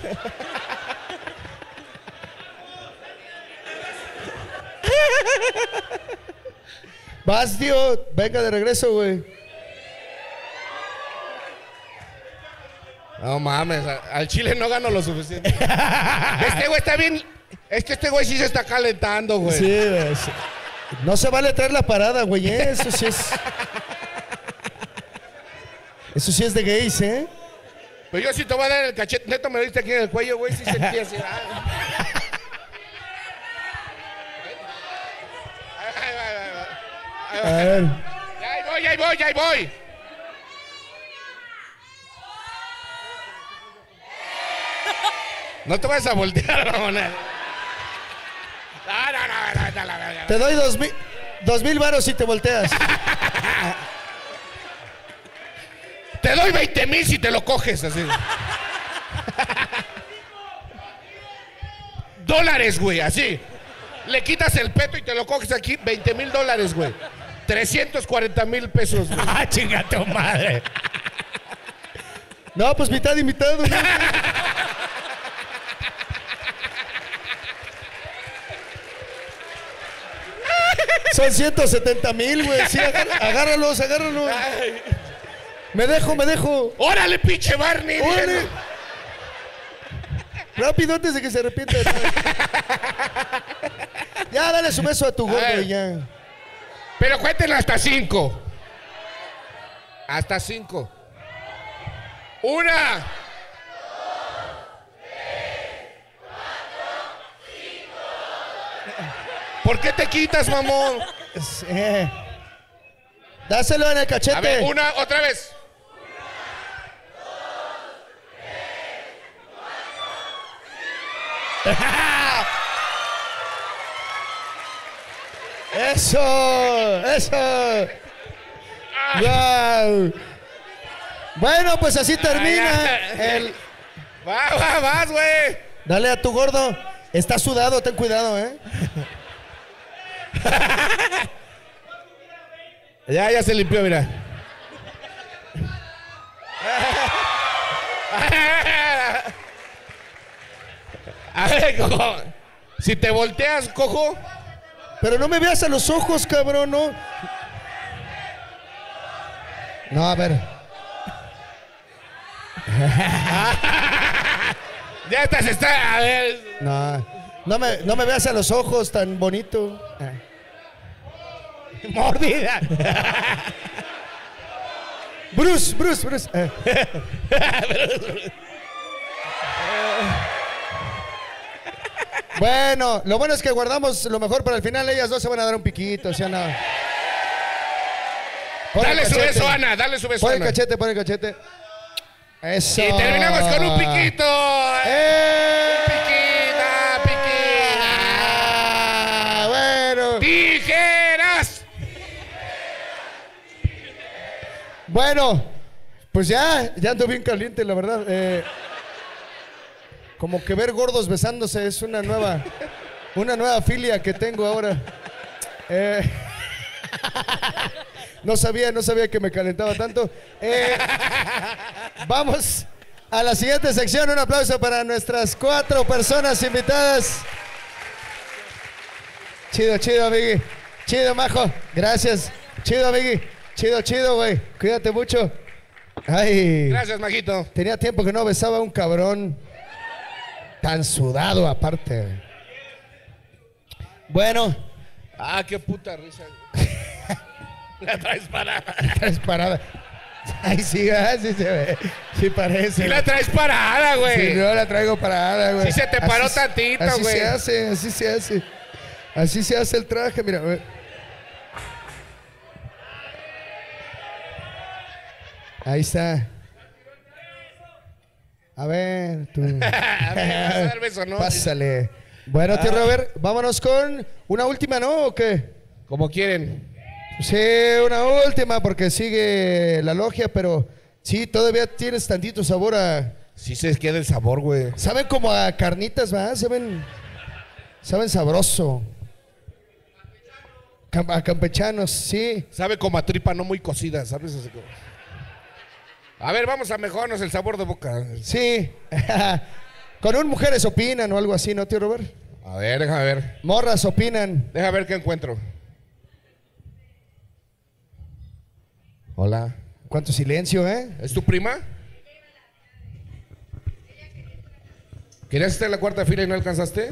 Vas, tío, venga de regreso, güey. No mames, a- al chile no gano lo suficiente. Este güey está bien. Es que este güey sí se está calentando, güey. Sí, güey. sí. No se vale traer la parada, güey. ¿eh? Eso sí es. Eso sí es de gays, ¿eh? Pero yo sí te voy a dar el cachete. Neto me lo diste aquí en el cuello, güey. Sí sentí así. ah. Ahí va, ahí va, ahí va. Ahí va. A ver. Ya ahí voy, ahí voy, ahí voy. No te vayas a voltear, Ramón. No, no, no, no, no, no, no. Te doy dos mil, dos mil varos si te volteas. Te doy veinte mil si te lo coges así. Dólares, güey, así. Le quitas el peto y te lo coges aquí, veinte mil dólares, güey. trescientos cuarenta mil pesos, güey. ¡Ah, chinga tu madre! No, pues mitad y mitad, güey. Son ciento setenta mil, güey. Sí, agar- agárralos, agárralos. Me dejo, me dejo. ¡Órale, pinche Barney! ¡Órale! Rápido antes de que se arrepienta de todo. Ya, dale su beso a tu gordo ver. y ya. Pero cuéntenlo hasta cinco. Hasta cinco. Una. ¿Por qué te quitas, mamón? Sí. Dáselo en el cachete. A ver, una, otra vez. Eso, eso. Guau. Bueno, pues así termina el. Va, va, vas, güey. Dale a tu gordo. Está sudado, ten cuidado, ¿eh? Ya, ya se limpió, mira. A ver, cojo. Si te volteas, cojo. Pero no me veas a los ojos, cabrón, ¿no? No, a ver. Ya estás, está. A ver. No, no me, no me veas a los ojos tan bonito. Mordida. Bruce, Bruce, Bruce. Eh. Bueno, lo bueno es que guardamos lo mejor para el final. Ellas dos se van a dar un piquito, o sea, no. Pon el Dale su cachete. beso, Ana. Dale su beso, Pon el Ana. cachete, pon el cachete. Eso. Y terminamos con un piquito. ¡Eh! Piquita, piquita. Ah, bueno. Tijeras. Bueno, pues ya, ya ando bien caliente, la verdad. Eh, como que ver gordos besándose es una nueva, una nueva filia que tengo ahora. Eh, no sabía, no sabía que me calentaba tanto. Eh, vamos a la siguiente sección. Un aplauso para nuestras cuatro personas invitadas. Chido, chido, amigui. Chido, majo. Gracias. Chido, amigui. Chido, chido, güey. Cuídate mucho. Ay. Gracias, majito. Tenía tiempo que no besaba a un cabrón tan sudado aparte. Bueno. Ah, qué puta risa. La traes parada. La traes parada. Ay, sí, ah, sí se ve. Sí parece. Sí la traes parada, güey. Sí, no la traigo parada, güey. Sí se te paró Así- tantito, Así güey. se hace, así se hace. Así se hace el traje, mira. Güey. Ahí está. A ver, tú. A ver, ¿vas a dar beso, no? Pásale. Bueno, tío Ah. Robert, vámonos con una última, ¿no? ¿O qué? Como quieren. Sí, una última porque sigue la logia, pero sí, todavía tienes tantito sabor a... Sí se queda el sabor, güey. Saben como a carnitas, ¿verdad? Saben, saben sabroso. Cam- a campechanos, sí. Sabe como a tripa no muy cocida, ¿sabes? Así como- A ver, vamos a mejorarnos el sabor de boca. Sí. Con un mujeres opinan o algo así, ¿no, tío Robert? A ver, déjame ver. Morras opinan. Deja ver qué encuentro. Hola. Cuánto silencio, ¿eh? ¿Es tu prima? ¿Querías estar en la cuarta fila y no alcanzaste?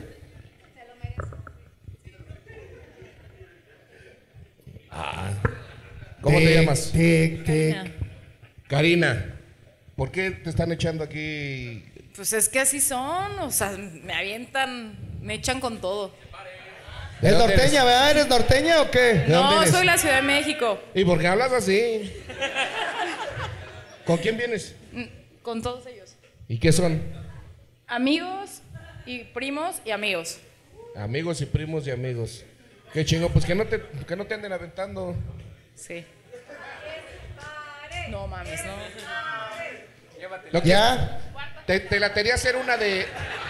Ah. ¿Cómo te Tic, llamas? Tic, tic. Karina. ¿Por qué te están echando aquí? Pues es que así son, o sea, me avientan, me echan con todo. ¿De ¿Es dónde norteña, eres? verdad? ¿Eres norteña o qué? ¿De dónde No, eres? soy la Ciudad de México, ¿Y por qué hablas así? ¿Con quién vienes? mm, con todos ellos. ¿Y qué son? Amigos y primos y amigos. Amigos y primos y amigos. Qué chingo, pues que no te, que no te anden aventando. Sí. No mames, no. Lo que- ¿Ya? Te, te la quería hacer una de.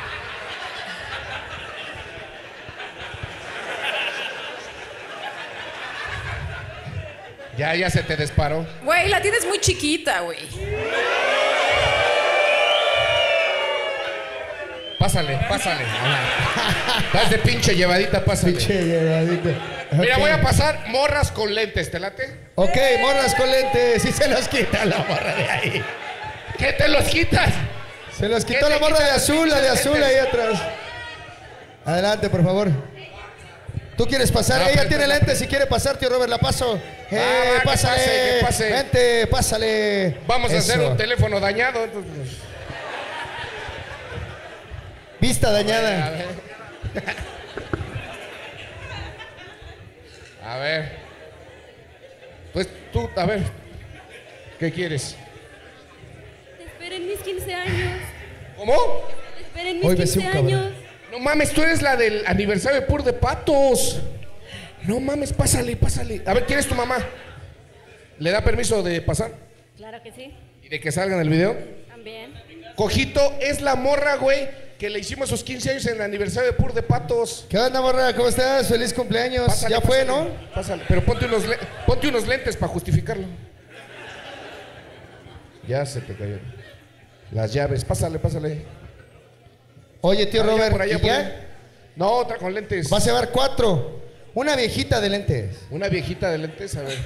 Ya, ya se te disparó. Güey, la tienes muy chiquita, güey. Pásale, pásale. Vas de pinche llevadita, pásale. Pinche llevadita. Mira, Ok. voy a pasar morras con lentes, ¿te late? Ok, morras con lentes. Sí se los quita la morra de ahí. ¿Qué te los quitas? Se los ¿Qué quitó te la morra quitan de los azul, la de pinches azul lentes? ahí atrás. Adelante, por favor. ¿Tú quieres pasar? No, Ella pero- tiene lentes, si quiere pasar, tío Robert, la paso. Eh, va, que pásale. pase, que pase. Vente, pásale. Vamos a hacer Eso. un teléfono dañado. entonces- Vista A dañada. ver. A ver. Pues tú, a ver. ¿Qué quieres? Te esperen mis quince años. ¿Cómo? Te esperen mis Hoy besé quince un cabrón. años. No mames, tú eres la del aniversario de Pur de Patos. No mames, pásale, pásale. A ver, ¿quién es tu mamá? ¿Le da permiso de pasar? Claro que sí. ¿Y de que salga en el video? También. Cojito es la morra, güey, que le hicimos sus quince años en el aniversario de Pur de Patos. ¿Qué onda, morra? ¿Cómo estás? Feliz cumpleaños. Pásale, ya fue, pásale, ¿no? Pásale, pero ponte unos, le- ponte unos lentes para justificarlo. Ya se te cayó. Las llaves, pásale, pásale. Oye, tío Por allá, Robert, por allá, ¿y por ya? allá. No, otra con lentes. Vas a llevar cuatro. Una viejita de lentes. Una viejita de lentes, a ver.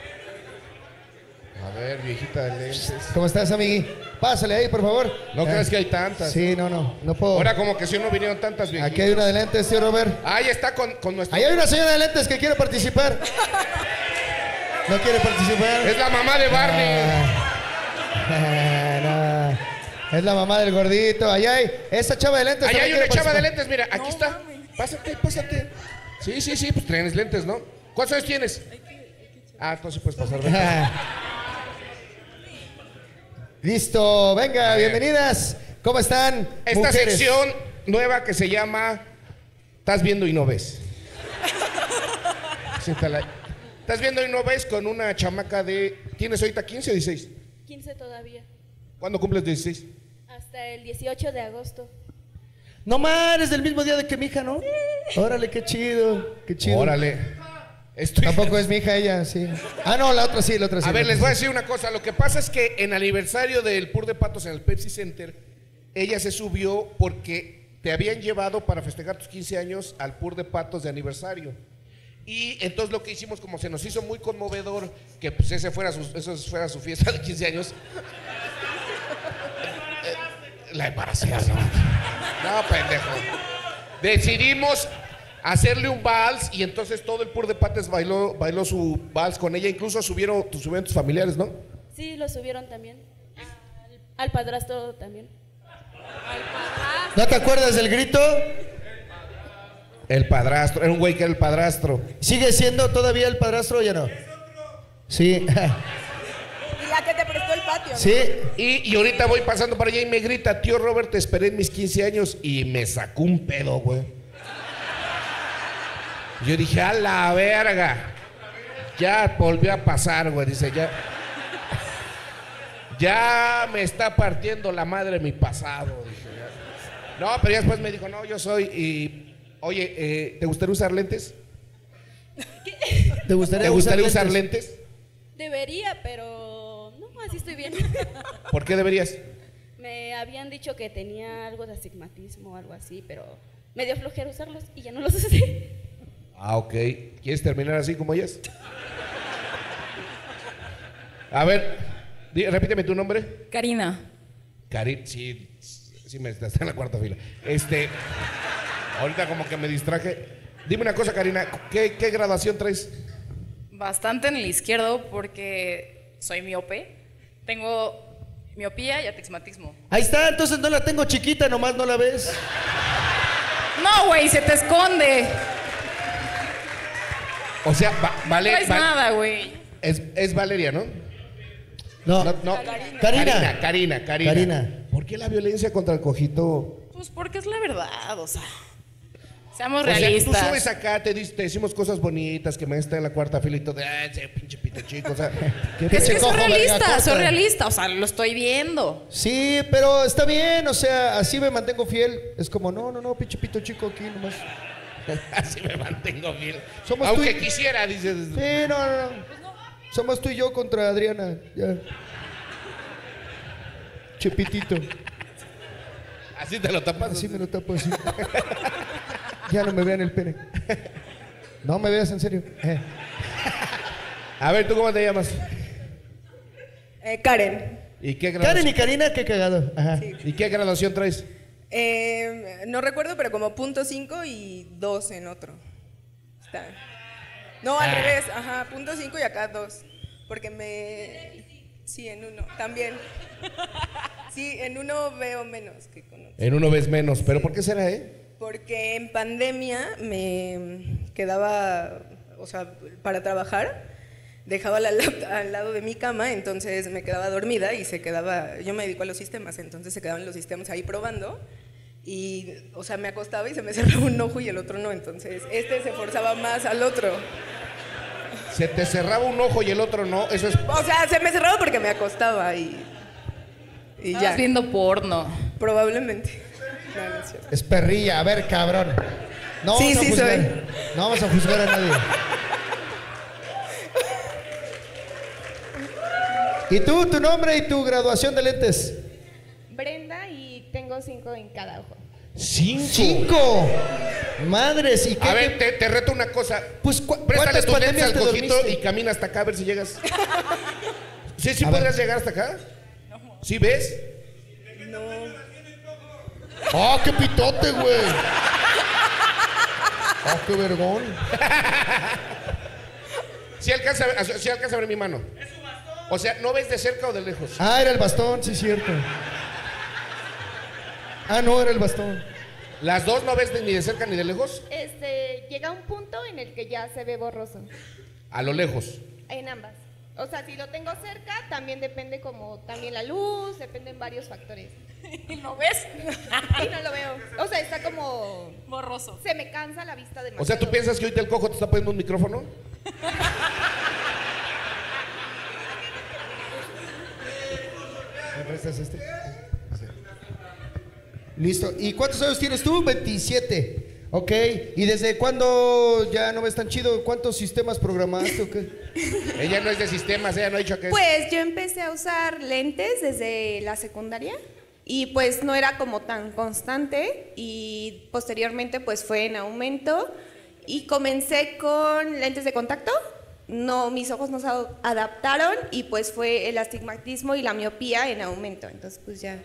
A ver, viejita de lentes. ¿Cómo estás, amigui? Pásale ahí, por favor. No Eh, creas que hay tantas. Sí, no, no, no puedo. Ahora como que si no vinieron tantas viejitas. Aquí hay una de lentes, tío Robert. Ahí está con, con nuestro... Ahí hay una señora de lentes que quiere participar. ¿No quiere participar? Es la mamá de Barney. Ah, no. Es la mamá del gordito. Ahí hay. Esa chava de lentes. Ahí hay también una quiere chava de participar. lentes, mira, aquí está. Pásate, pásate. Sí, sí, sí, pues tienes lentes, ¿no? ¿Cuántos años tienes? Ah, entonces puedes pasar. ven. Listo, venga, bienvenidas. ¿Cómo están? Esta mujeres? sección nueva que se llama Estás viendo y no ves. Siéntala. Estás viendo y no ves con una chamaca de... ¿Tienes ahorita quince o dieciséis? quince todavía. ¿Cuándo cumples dieciséis? Hasta el dieciocho de agosto. No man, es del mismo día de que mi hija, ¿no? Sí. Órale, qué chido, qué chido. Órale. Estoy... Tampoco es mi hija ella, sí. Ah, no, la otra sí, la otra sí. A ver, les voy a decir una cosa. Lo que pasa es que en aniversario del Pur de Patos en el Pepsi Center, ella se subió porque te habían llevado para festejar tus quince años al Pur de Patos de aniversario. Y entonces lo que hicimos, como se nos hizo muy conmovedor que pues ese fuera su, eso fuera su fiesta de quince años. La embarazaste. No, pendejo. Decidimos hacerle un vals y entonces todo el Pur de Patos bailó, bailó su vals con ella. Incluso subieron, subieron tus familiares, ¿no? Sí, lo subieron también. Al, al padrastro también. Al padrastro. ¿No te acuerdas del grito? El padrastro, era un güey que era el padrastro. ¿Sigue siendo todavía el padrastro o ya no? Sí. Y la que te prestó el patio, ¿no? Sí. Y, y ahorita voy pasando por allá y me grita, tío Robert, te esperé en mis quince años y me sacó un pedo, güey. Yo dije, a la verga. Ya volvió a pasar, güey. Dice, ya. Ya me está partiendo la madre mi pasado. Dije, ya. No, pero ya después me dijo, no, yo soy. Y, oye, eh, ¿te gustaría usar lentes? ¿Qué? ¿Te gustaría, ¿Te gustaría usar, usar lentes? lentes? Debería, pero no, así estoy bien. ¿Por qué deberías? Me habían dicho que tenía algo de astigmatismo o algo así, pero me dio flojera usarlos y ya no los usé. Ah, ok. ¿Quieres terminar así como ellas? A ver, di, repíteme tu nombre. Karina. Karina, sí, sí me está en la cuarta fila. Este, ahorita como que me distraje. Dime una cosa, Karina, ¿qué, qué graduación traes? Bastante en el izquierdo porque soy miope. Tengo miopía y astigmatismo. Ahí está, entonces no la tengo chiquita, nomás no la ves. No, güey, se te esconde. O sea, va, vale, no es va, nada, güey. Es, es Valeria, ¿no? No, no, no. Karina. Karina, Karina, Karina. Karina. ¿Por qué la violencia contra el cojito? Pues porque es la verdad, o sea. Seamos O sea, realistas. tú subes acá, te, te decimos cosas bonitas, que me está en la cuarta fila y todo de, ah, ese pinche pito chico, o sea. Es que soy realista, soy realista, o sea, lo estoy viendo. Sí, pero está bien, o sea, así me mantengo fiel. Es como, no, no, no, pinche pito chico aquí nomás. Así me mantengo fiel. Somos Aunque tú y... quisiera, dices. Sí, no, no, no. Somos tú y yo contra Adriana, ya. Chepitito. Así te lo tapas. Así me lo tapo así. Ya no me vean el pene. No me veas en serio. Eh. A ver, ¿tú cómo te llamas? Eh, Karen. ¿Y qué graduación? Karen y Karina, qué cagado. Ajá. Sí. ¿Y qué graduación traes? Eh, no recuerdo, pero como punto cinco y dos en otro. Está. No, al Ah. revés, ajá, punto cinco y acá dos. Porque me... Sí, en uno, también. Sí, en uno veo menos que con otro. En uno ves menos, pero ¿por qué será, eh? Porque en pandemia me quedaba, o sea, para trabajar, dejaba la laptop al lado de mi cama, entonces me quedaba dormida y se quedaba, yo me dedico a los sistemas, entonces se quedaban los sistemas ahí probando y, o sea, me acostaba y se me cerraba un ojo y el otro no, entonces este se forzaba más al otro. Se te cerraba un ojo y el otro no, eso es... O sea, se me cerraba porque me acostaba y, y Estabas ya. viendo porno. Probablemente. No, no es cierto. Es perrilla, a ver, cabrón. No Sí, vamos a sí juzgar. soy. No vamos a juzgar a nadie. ¿Y tú, tu nombre y tu graduación de lentes? Brenda y tengo cinco en cada ojo. ¿Cinco? ¡Cinco! Madres, ¿y qué? A ver, te, te reto una cosa. Pues, ¿cu Préstale ¿cuántas tus lentes pandemias al te cojito dormiste? y camina hasta acá a ver si llegas. ¿Sí, sí A podrías ver. llegar hasta acá? ¿Sí ves? No. ¡Ah, qué pitote, güey! ¡Ah, qué vergón! Sí alcanza, a- sí alcanza a ver mi mano. O sea, ¿no ves de cerca o de lejos? Ah, era el bastón, sí, cierto. Ah, no, era el bastón. ¿Las dos no ves de- ni de cerca ni de lejos? Este, llega un punto en el que ya se ve borroso. A lo lejos. En ambas. O sea, si lo tengo cerca, también depende como también la luz, dependen varios factores. ¿Y lo ves? Y no lo veo. O sea, está como borroso. Se me cansa la vista demasiado. O sea, ¿tú piensas que ahorita el cojo te está poniendo un micrófono? ¿Me prestas este? Sí. Listo. ¿Y cuántos años tienes tú? veintisiete. Ok. ¿Y desde cuándo ya no ves tan chido? ¿Cuántos sistemas programaste o qué? Ella no es de sistemas, ella no ha dicho que es. Pues yo empecé a usar lentes desde la secundaria y pues no era como tan constante y posteriormente pues fue en aumento y comencé con lentes de contacto. No, mis ojos no se adaptaron y pues fue el astigmatismo y la miopía en aumento. Entonces pues ya.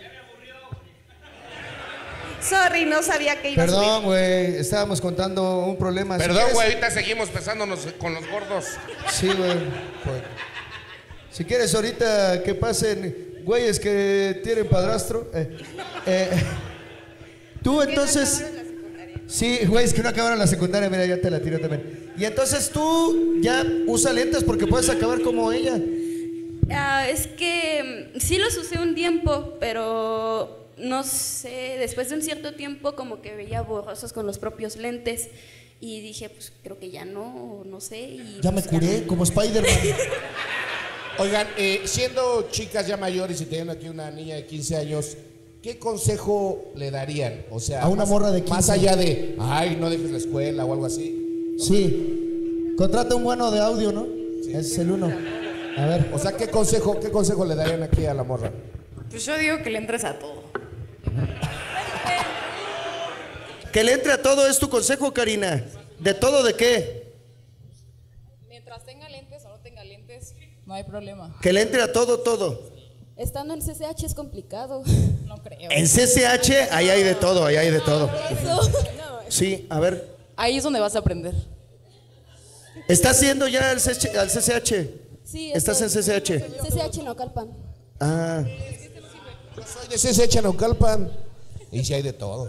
Sorry, no sabía que iba a Perdón, subir. güey. Estábamos contando un problema. Perdón, Si quieres- güey, ahorita seguimos pesándonos con los gordos. Sí, güey. Pues, si quieres ahorita que pasen güeyes que tienen padrastro. Eh, eh, tú entonces... Sí, güeyes que no acabaron la secundaria, mira, ya te la tiré también. Y entonces tú ya usa lentes porque puedes acabar como ella. Ah, es que mm, sí los usé un tiempo, pero no sé, después de un cierto tiempo como que veía borrosos con los propios lentes y dije, pues creo que ya no, no sé. Y, Ya me pues, curé, como Spider-Man. Oigan, eh, siendo chicas ya mayores y teniendo aquí una niña de quince años, ¿qué consejo le darían? O sea, A una más- morra de quince. Más allá de, ay, no dejes la escuela o algo así. Sí. Contrata un bueno de audio, ¿no? Ese es el uno. A ver. O sea, ¿qué consejo, qué consejo le darían aquí a la morra? Pues yo digo que le entres a todo. Que le entre a todo es tu consejo, Karina. ¿De todo de qué? Mientras tenga lentes o no tenga lentes, no hay problema. Que le entre a todo, todo. Estando en C C H es complicado. No creo. En C C H, ahí hay de todo, ahí hay de todo. Eso. Sí, a ver. Ahí es donde vas a aprender. ¿Estás haciendo ya el C C H? Al C C H? Sí, ¿Estás en C C H? C C H Naucalpan. Ah. Yo soy de C C H Naucalpan. Y si hay de todo.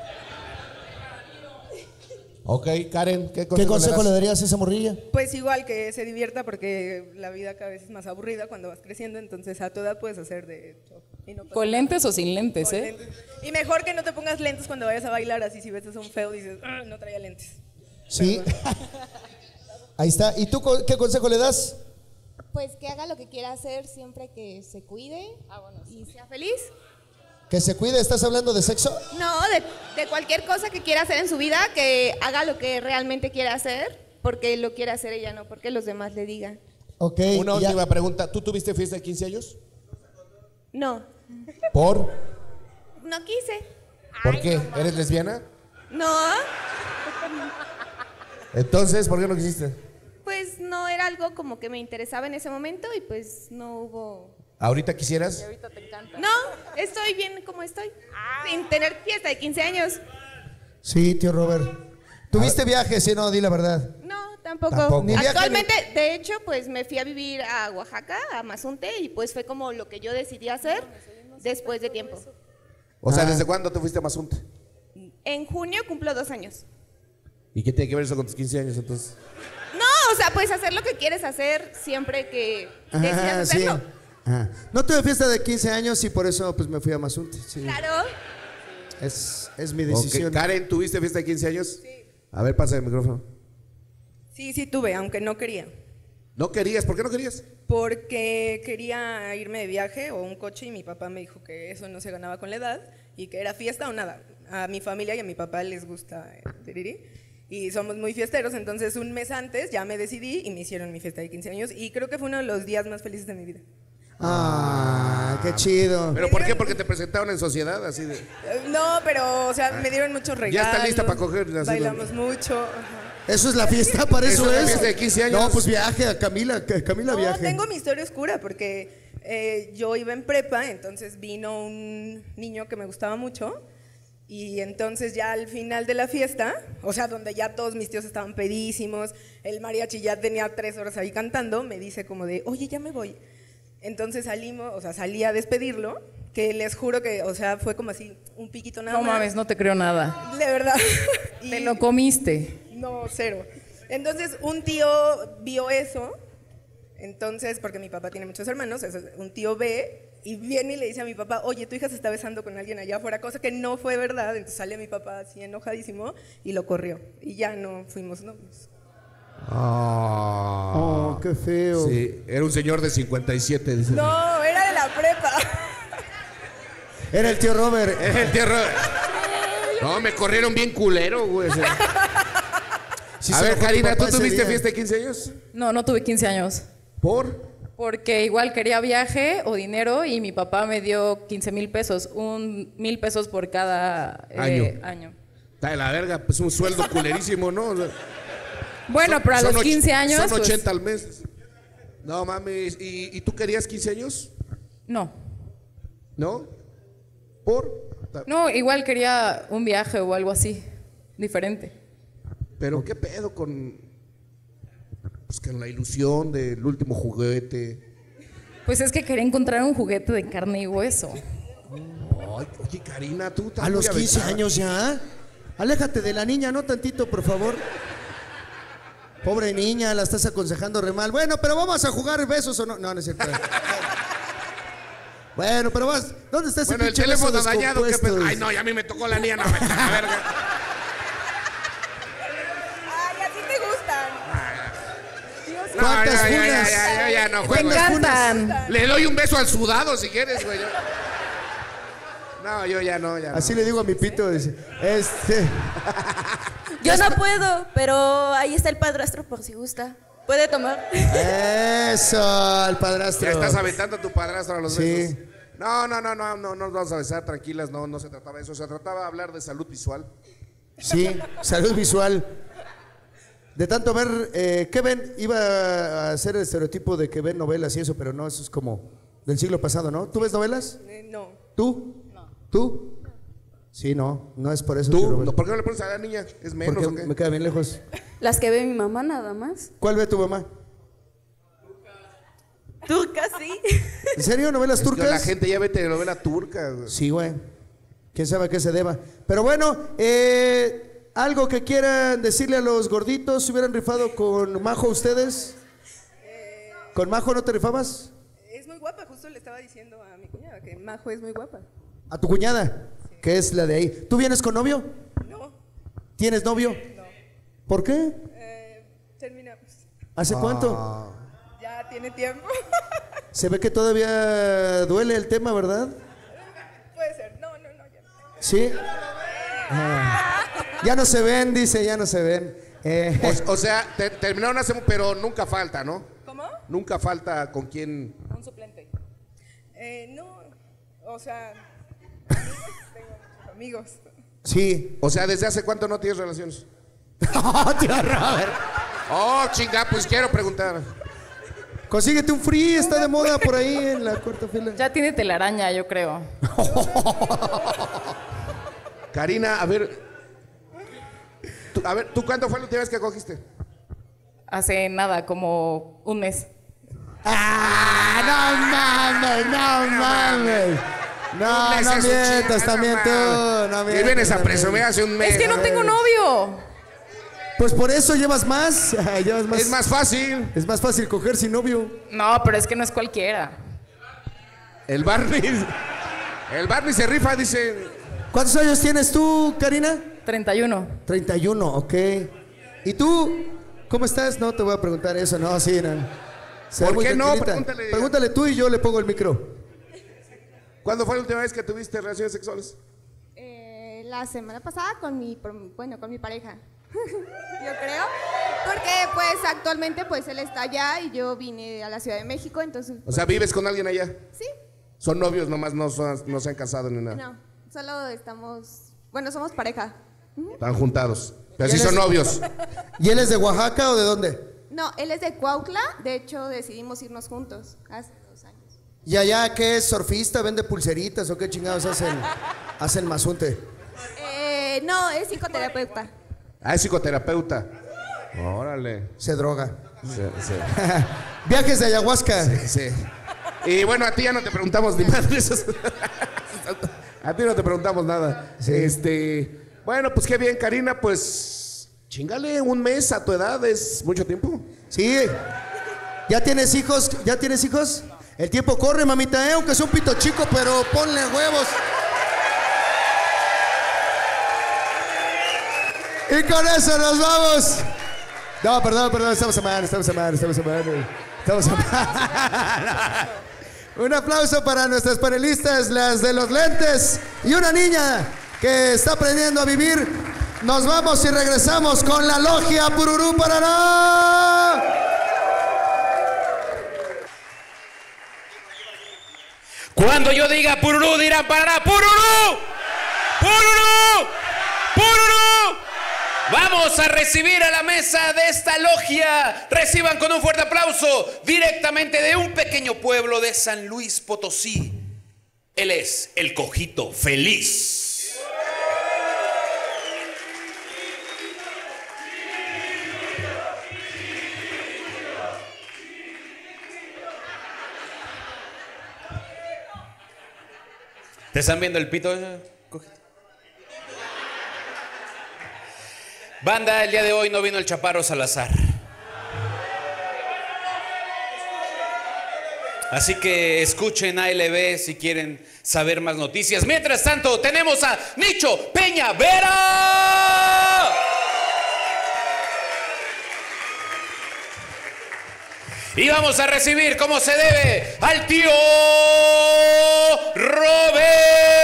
Ok, Karen, ¿qué consejo, ¿Qué consejo le das? darías a esa morrilla? Pues igual que se divierta porque la vida cada vez es más aburrida cuando vas creciendo, entonces a tu edad puedes hacer de todo. Y no pasa ¿Con nada. lentes o sin lentes, Con eh? lentes. Y mejor que no te pongas lentes cuando vayas a bailar, así si ves a un feo dices, "Ah, no traía lentes". Sí. Ahí está. ¿Y tú co- qué consejo le das? Pues que haga lo que quiera hacer siempre que se cuide y sea feliz. ¿Que se cuide? ¿Estás hablando de sexo? No, de, de cualquier cosa que quiera hacer en su vida, que haga lo que realmente quiera hacer, porque lo quiere hacer ella, no porque los demás le digan. Ok. Una ya. última pregunta. ¿Tú tuviste fiesta de quince años? No, ¿Por? no quise. ¿Por qué? ¿Eres lesbiana? No, Entonces, ¿por qué no quisiste? pues no era algo como que me interesaba en ese momento y pues no hubo... ¿Ahorita quisieras? No, estoy bien como estoy, sin tener fiesta de quince años. Sí, tío Robert. ¿Tuviste viaje? Sí, no, di la verdad. No, tampoco. Tampoco. Ni viaje Actualmente, de hecho, pues me fui a vivir a Oaxaca, a Mazunte, y pues fue como lo que yo decidí hacer después de tiempo. O sea, Ah. ¿desde cuándo te fuiste a Mazunte? En junio cumplo dos años. ¿Y qué tiene que ver eso con tus quince años entonces? No, o sea, puedes hacer lo que quieres hacer siempre que decidas Ah, sí. hacerlo. Ah. No tuve fiesta de quince años y por eso pues me fui a Mazunte. Sí. Claro. Es, es mi decisión. Ok, Karen, ¿tuviste fiesta de quince años? Sí. A ver, pasa el micrófono. Sí, sí tuve, aunque no quería. ¿No querías? ¿Por qué no querías? Porque quería irme de viaje o un coche y mi papá me dijo que eso no se ganaba con la edad y que era fiesta o nada. A mi familia y a mi papá les gusta el tiriri y somos muy fiesteros, entonces un mes antes ya me decidí y me hicieron mi fiesta de quince años y creo que fue uno de los días más felices de mi vida. Ah, qué chido. ¿Pero por qué? Porque te presentaron en sociedad, así de... Eh, No, pero, o sea, me dieron muchos regalos. Ya está lista para coger, así Bailamos mucho. ajá. Eso es la fiesta, para eso, Eso es la es. fiesta de quince años. No, pues viaje a Camila, que Camila No, viaje. tengo mi historia oscura porque eh, yo iba en prepa, entonces vino un niño que me gustaba mucho y entonces ya al final de la fiesta, o sea, donde ya todos mis tíos estaban pedísimos, el mariachi ya tenía tres horas ahí cantando, me dice como de, oye, ya me voy. Entonces salimos, o sea, salí a despedirlo, que les juro que, o sea, fue como así, un piquito nada No más. mames, no te creo nada. De verdad. Te lo comiste. No, cero. Entonces un tío vio eso, Entonces, porque mi papá tiene muchos hermanos, es un tío B, y viene y le dice a mi papá, oye, tu hija se está besando con alguien allá afuera, cosa que no fue verdad. Entonces sale mi papá así enojadísimo y lo corrió. Y ya no fuimos novios. Ah. Oh, qué feo. Sí, era un señor de cincuenta y siete. Dice. No, era de la prepa. Era el tío Robert. Era el tío Robert. No, me corrieron bien culero, güey. Sí, a se ver, enojó tu Karina, papá ¿tú ese tuviste día. fiesta de quince años? No, no tuve quince años. ¿Por? Porque igual quería viaje o dinero y mi papá me dio quince mil pesos, un mil pesos por cada eh, Año. año. Está de la verga, pues un sueldo culerísimo, ¿no? O sea, Bueno, son- pero a son los och- quince años. Son pues, ochenta al mes. No mames, ¿y, y tú querías quince años? No. ¿No? ¿Por? No, igual quería un viaje o algo así, diferente. Pero qué pedo con. Pues con la ilusión del último juguete. Pues es que quería encontrar un juguete de carne y hueso. Ay, oye, Karina, tú estás A los muy quince aventada. años ya. Aléjate de la niña, no tantito, por favor. Pobre niña, la estás aconsejando re mal. Bueno, pero vamos a jugar besos o no. No, no es cierto. Bueno, pero vas. ¿Dónde está ese Bueno, el pinche beso teléfono dañado, qué descompuesto? pedo. Ay, no, ya a mí me tocó la niña, no, me caga la verga. Ay, así te gustan. No, ¿Cuántas ya, ya, funas? ya, ya, ya, ya, no Me juego. encantan. Le doy un beso al sudado si quieres, güey. Yo- No, yo ya no, ya no. Así le digo a mi pito. Dice, este. Yo no puedo, pero ahí está el padrastro por si gusta. ¿Puede tomar? Eso, al padrastro. Ya estás aventando a tu padrastro a los Sí. besos. No, no, no, no, no, no nos vamos a besar, tranquilas, no, no se trataba de eso, se trataba de hablar de salud visual. Sí, salud visual. De tanto ver, eh, ¿qué ven? Iba a hacer el estereotipo de que ven novelas y eso, pero no, eso es como del siglo pasado, ¿no? ¿Tú ves novelas? Eh, no. ¿Tú? No. ¿Tú? Sí, no, no es por eso. ¿Tú? tío Robert. No, ¿por qué no le pones a la niña? ¿Es menos Porque o qué? me queda bien lejos. Las que ve mi mamá nada más. ¿Cuál ve tu mamá? Turcas, sí. ¿En serio? ¿Novelas Es que turcas? la gente ya ve telenovela turca, güey. Sí, güey. ¿Quién sabe a qué se deba? Pero bueno, eh, algo que quieran decirle a los gorditos, ¿se hubieran rifado con Majo ustedes? ¿Con Majo no te rifabas? Es muy guapa, justo le estaba diciendo a mi cuñada que Majo es muy guapa. ¿A tu cuñada? Que es la de ahí. ¿Tú vienes con novio? No. ¿Tienes novio? No. ¿Por qué? Eh, terminamos. ¿Hace cuánto? Ah. Ya tiene tiempo. Se ve que todavía duele el tema, ¿verdad? Puede ser. No, no, no. Ya no. Sí. Ah. Ya no se ven, dice, ya no se ven. Eh, O, o sea, te- terminaron hace, pero nunca falta, ¿no? ¿Cómo? Nunca falta con quién. Un suplente. Eh, no, o sea, amigos, tengo muchos amigos. sí. O sea, ¿desde hace cuánto no tienes relaciones? Oh, tío Robert. Oh, chinga, pues quiero preguntar. Consíguete un free, está de moda por ahí en la cuarta fila. Ya tiene telaraña, yo creo. Karina, a ver. tú- a ver, ¿tú cuánto fue la última vez que cogiste? Hace nada, como un mes. ¡Ah, no mames, no mames! No, Un mes no es un mientas, chingo, también no tú, mames. no Y mientas. vienes a también. presumir hace un mes. Es que no tengo novio. Pues por eso llevas más, llevas más. Es más fácil. Es más fácil coger sin novio. No, pero es que no es cualquiera. El Barney. El Barney se rifa, dice. ¿Cuántos años tienes tú, Karina? treinta y uno. treinta y uno, ok. ¿Y tú? ¿Cómo estás? No te voy a preguntar eso, no, sí, no. Se ve ¿Por muy qué no? tranquilita. Pregúntale. Pregúntale tú y yo le pongo el micro. ¿Cuándo fue la última vez que tuviste relaciones sexuales? Eh, la semana pasada con mi, prom- bueno, con mi pareja. Yo creo, porque pues actualmente pues él está allá y yo vine a la Ciudad de México, entonces O sea, ¿vives con alguien allá? sí, Son novios, nomás no, son- no se han casado ni nada. no, solo estamos, bueno, somos pareja. Están juntados. Pero ¿Y sí él son es- novios. ¿Y él es de Oaxaca o de dónde? No, él es de Cuautla, de hecho decidimos irnos juntos hace dos años. ¿Y allá qué es? ¿Surfista? ¿Vende pulseritas o qué chingados hacen? Hacen mazunte. Eh, no, es psicoterapeuta. Ah, es psicoterapeuta. Órale. Se droga. Sí, sí. Viajes de ayahuasca. Sí, sí. Y bueno, a ti ya no te preguntamos ni madres. A ti no te preguntamos nada. Este, bueno, pues qué bien, Karina, pues chingale un mes a tu edad, es mucho tiempo. Sí. ¿Ya tienes hijos? ¿Ya tienes hijos? El tiempo corre, mamita, ¿eh? Aunque sea un pito chico, pero ponle huevos. Y con eso nos vamos. No, perdón, perdón, estamos a mano, estamos a mano, estamos a mano. Estamos a mano. Un aplauso para nuestras panelistas, las de los lentes, y una niña que está aprendiendo a vivir. Nos vamos y regresamos con la logia Pururú Paraná. Cuando yo diga Pururú, dirán Paraná. ¡Pururú! ¡Pururú! ¡Pururú! Vamos a recibir a la mesa de esta logia. Reciban con un fuerte aplauso directamente de un pequeño pueblo de San Luis Potosí. Él es el Cojito Feliz. ¿Te están viendo el pito? Banda, el día de hoy no vino el Chaparro Salazar. Así que escuchen A L B si quieren saber más noticias. Mientras tanto, tenemos a Nicho Peña Vera. Y vamos a recibir, como se debe, al tío Robert.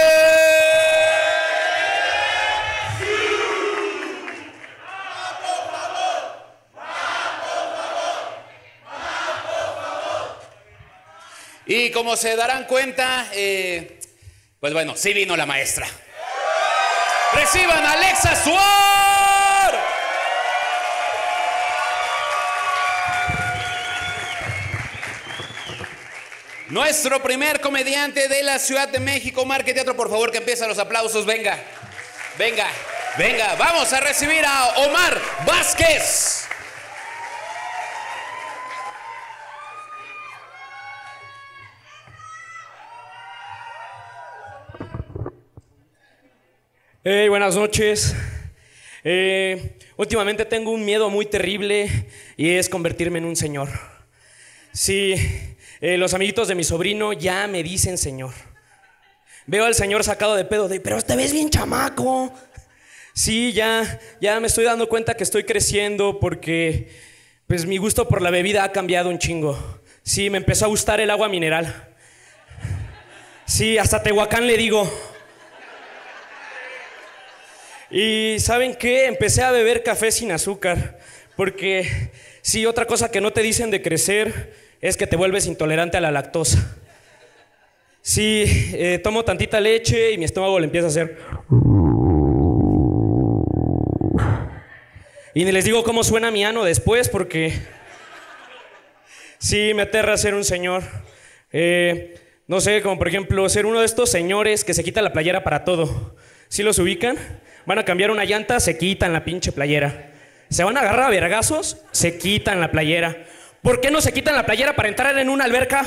Y como se darán cuenta, eh, pues bueno, sí vino la maestra. Reciban a Alexa Suárez. Nuestro primer comediante de la Ciudad de México. Marque Teatro, por favor, que empiezan los aplausos. Venga, venga, venga. Vamos a recibir a Omar Vázquez. Hey, buenas noches. Eh, últimamente tengo un miedo muy terrible y es convertirme en un señor. Sí, eh, los amiguitos de mi sobrino ya me dicen señor. Veo al señor sacado de pedo de, pero te ves bien chamaco. Sí, ya, ya me estoy dando cuenta que estoy creciendo porque pues mi gusto por la bebida ha cambiado un chingo. Sí, me empezó a gustar el agua mineral. Sí, hasta Tehuacán le digo. Y ¿saben qué? Empecé a beber café sin azúcar, porque sí, otra cosa que no te dicen de crecer es que te vuelves intolerante a la lactosa. Sí, eh, tomo tantita leche y mi estómago le empieza a hacer... Y ni les digo cómo suena mi ano después, porque... Sí, me aterra ser un señor. Eh, no sé, como por ejemplo, ser uno de estos señores que se quita la playera para todo. ¿Sí los ubican? Van a cambiar una llanta, se quitan la pinche playera. Se van a agarrar a vergazos, se quitan la playera. ¿Por qué no se quitan la playera para entrar en una alberca?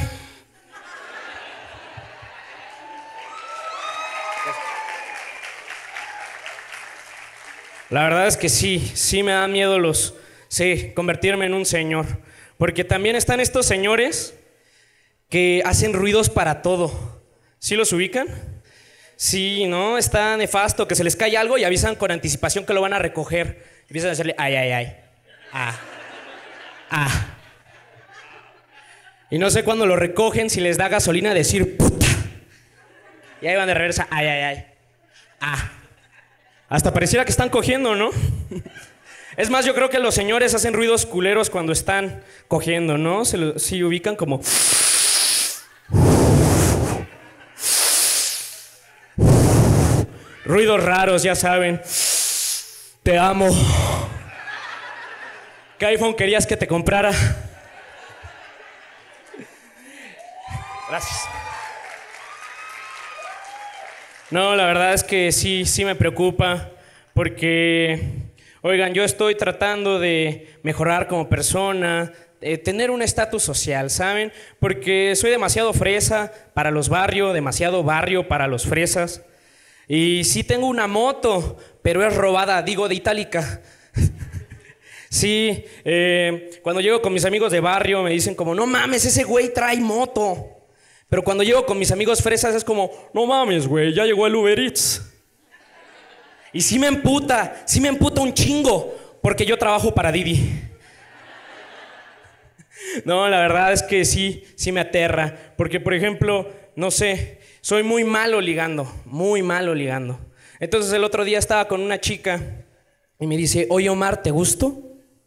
La verdad es que sí, sí me dan miedo los... Sí, convertirme en un señor. Porque también están estos señores que hacen ruidos para todo. ¿Sí los ubican? Sí, ¿no? Está nefasto que se les cae algo y avisan con anticipación que lo van a recoger. Empiezan a hacerle ay, ay, ay. Ah. Ah. Y no sé cuándo lo recogen, si les da gasolina decir puta. Y ahí van de reversa, ay, ay, ay. Ah. Hasta pareciera que están cogiendo, ¿no? Es más, yo creo que los señores hacen ruidos culeros cuando están cogiendo, ¿no? Se lo, sí ubican como... Ruidos raros, ya saben. Te amo. ¿Qué iPhone querías que te comprara? Gracias. No, la verdad es que sí, sí me preocupa. Porque, oigan, yo estoy tratando de mejorar como persona, de tener un estatus social, ¿saben? Porque soy demasiado fresa para los barrios, demasiado barrio para los fresas. Y sí tengo una moto, pero es robada, digo de Itálica. Sí, eh, cuando llego con mis amigos de barrio me dicen como, no mames, ese güey trae moto. Pero cuando llego con mis amigos fresas es como, no mames, güey, ya llegó el Uber Eats. Y sí me emputa, sí me emputa un chingo, porque yo trabajo para Didi. No, la verdad es que sí, sí me aterra. Porque, por ejemplo, no sé, soy muy malo ligando, muy malo ligando. Entonces el otro día estaba con una chica y me dice, oye Omar, ¿te gusto?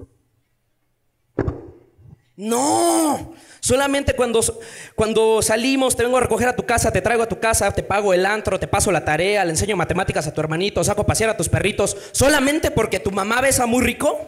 No, solamente cuando, cuando salimos, te vengo a recoger a tu casa, te traigo a tu casa, te pago el antro, te paso la tarea, le enseño matemáticas a tu hermanito, saco a pasear a tus perritos, solamente porque tu mamá besa muy rico.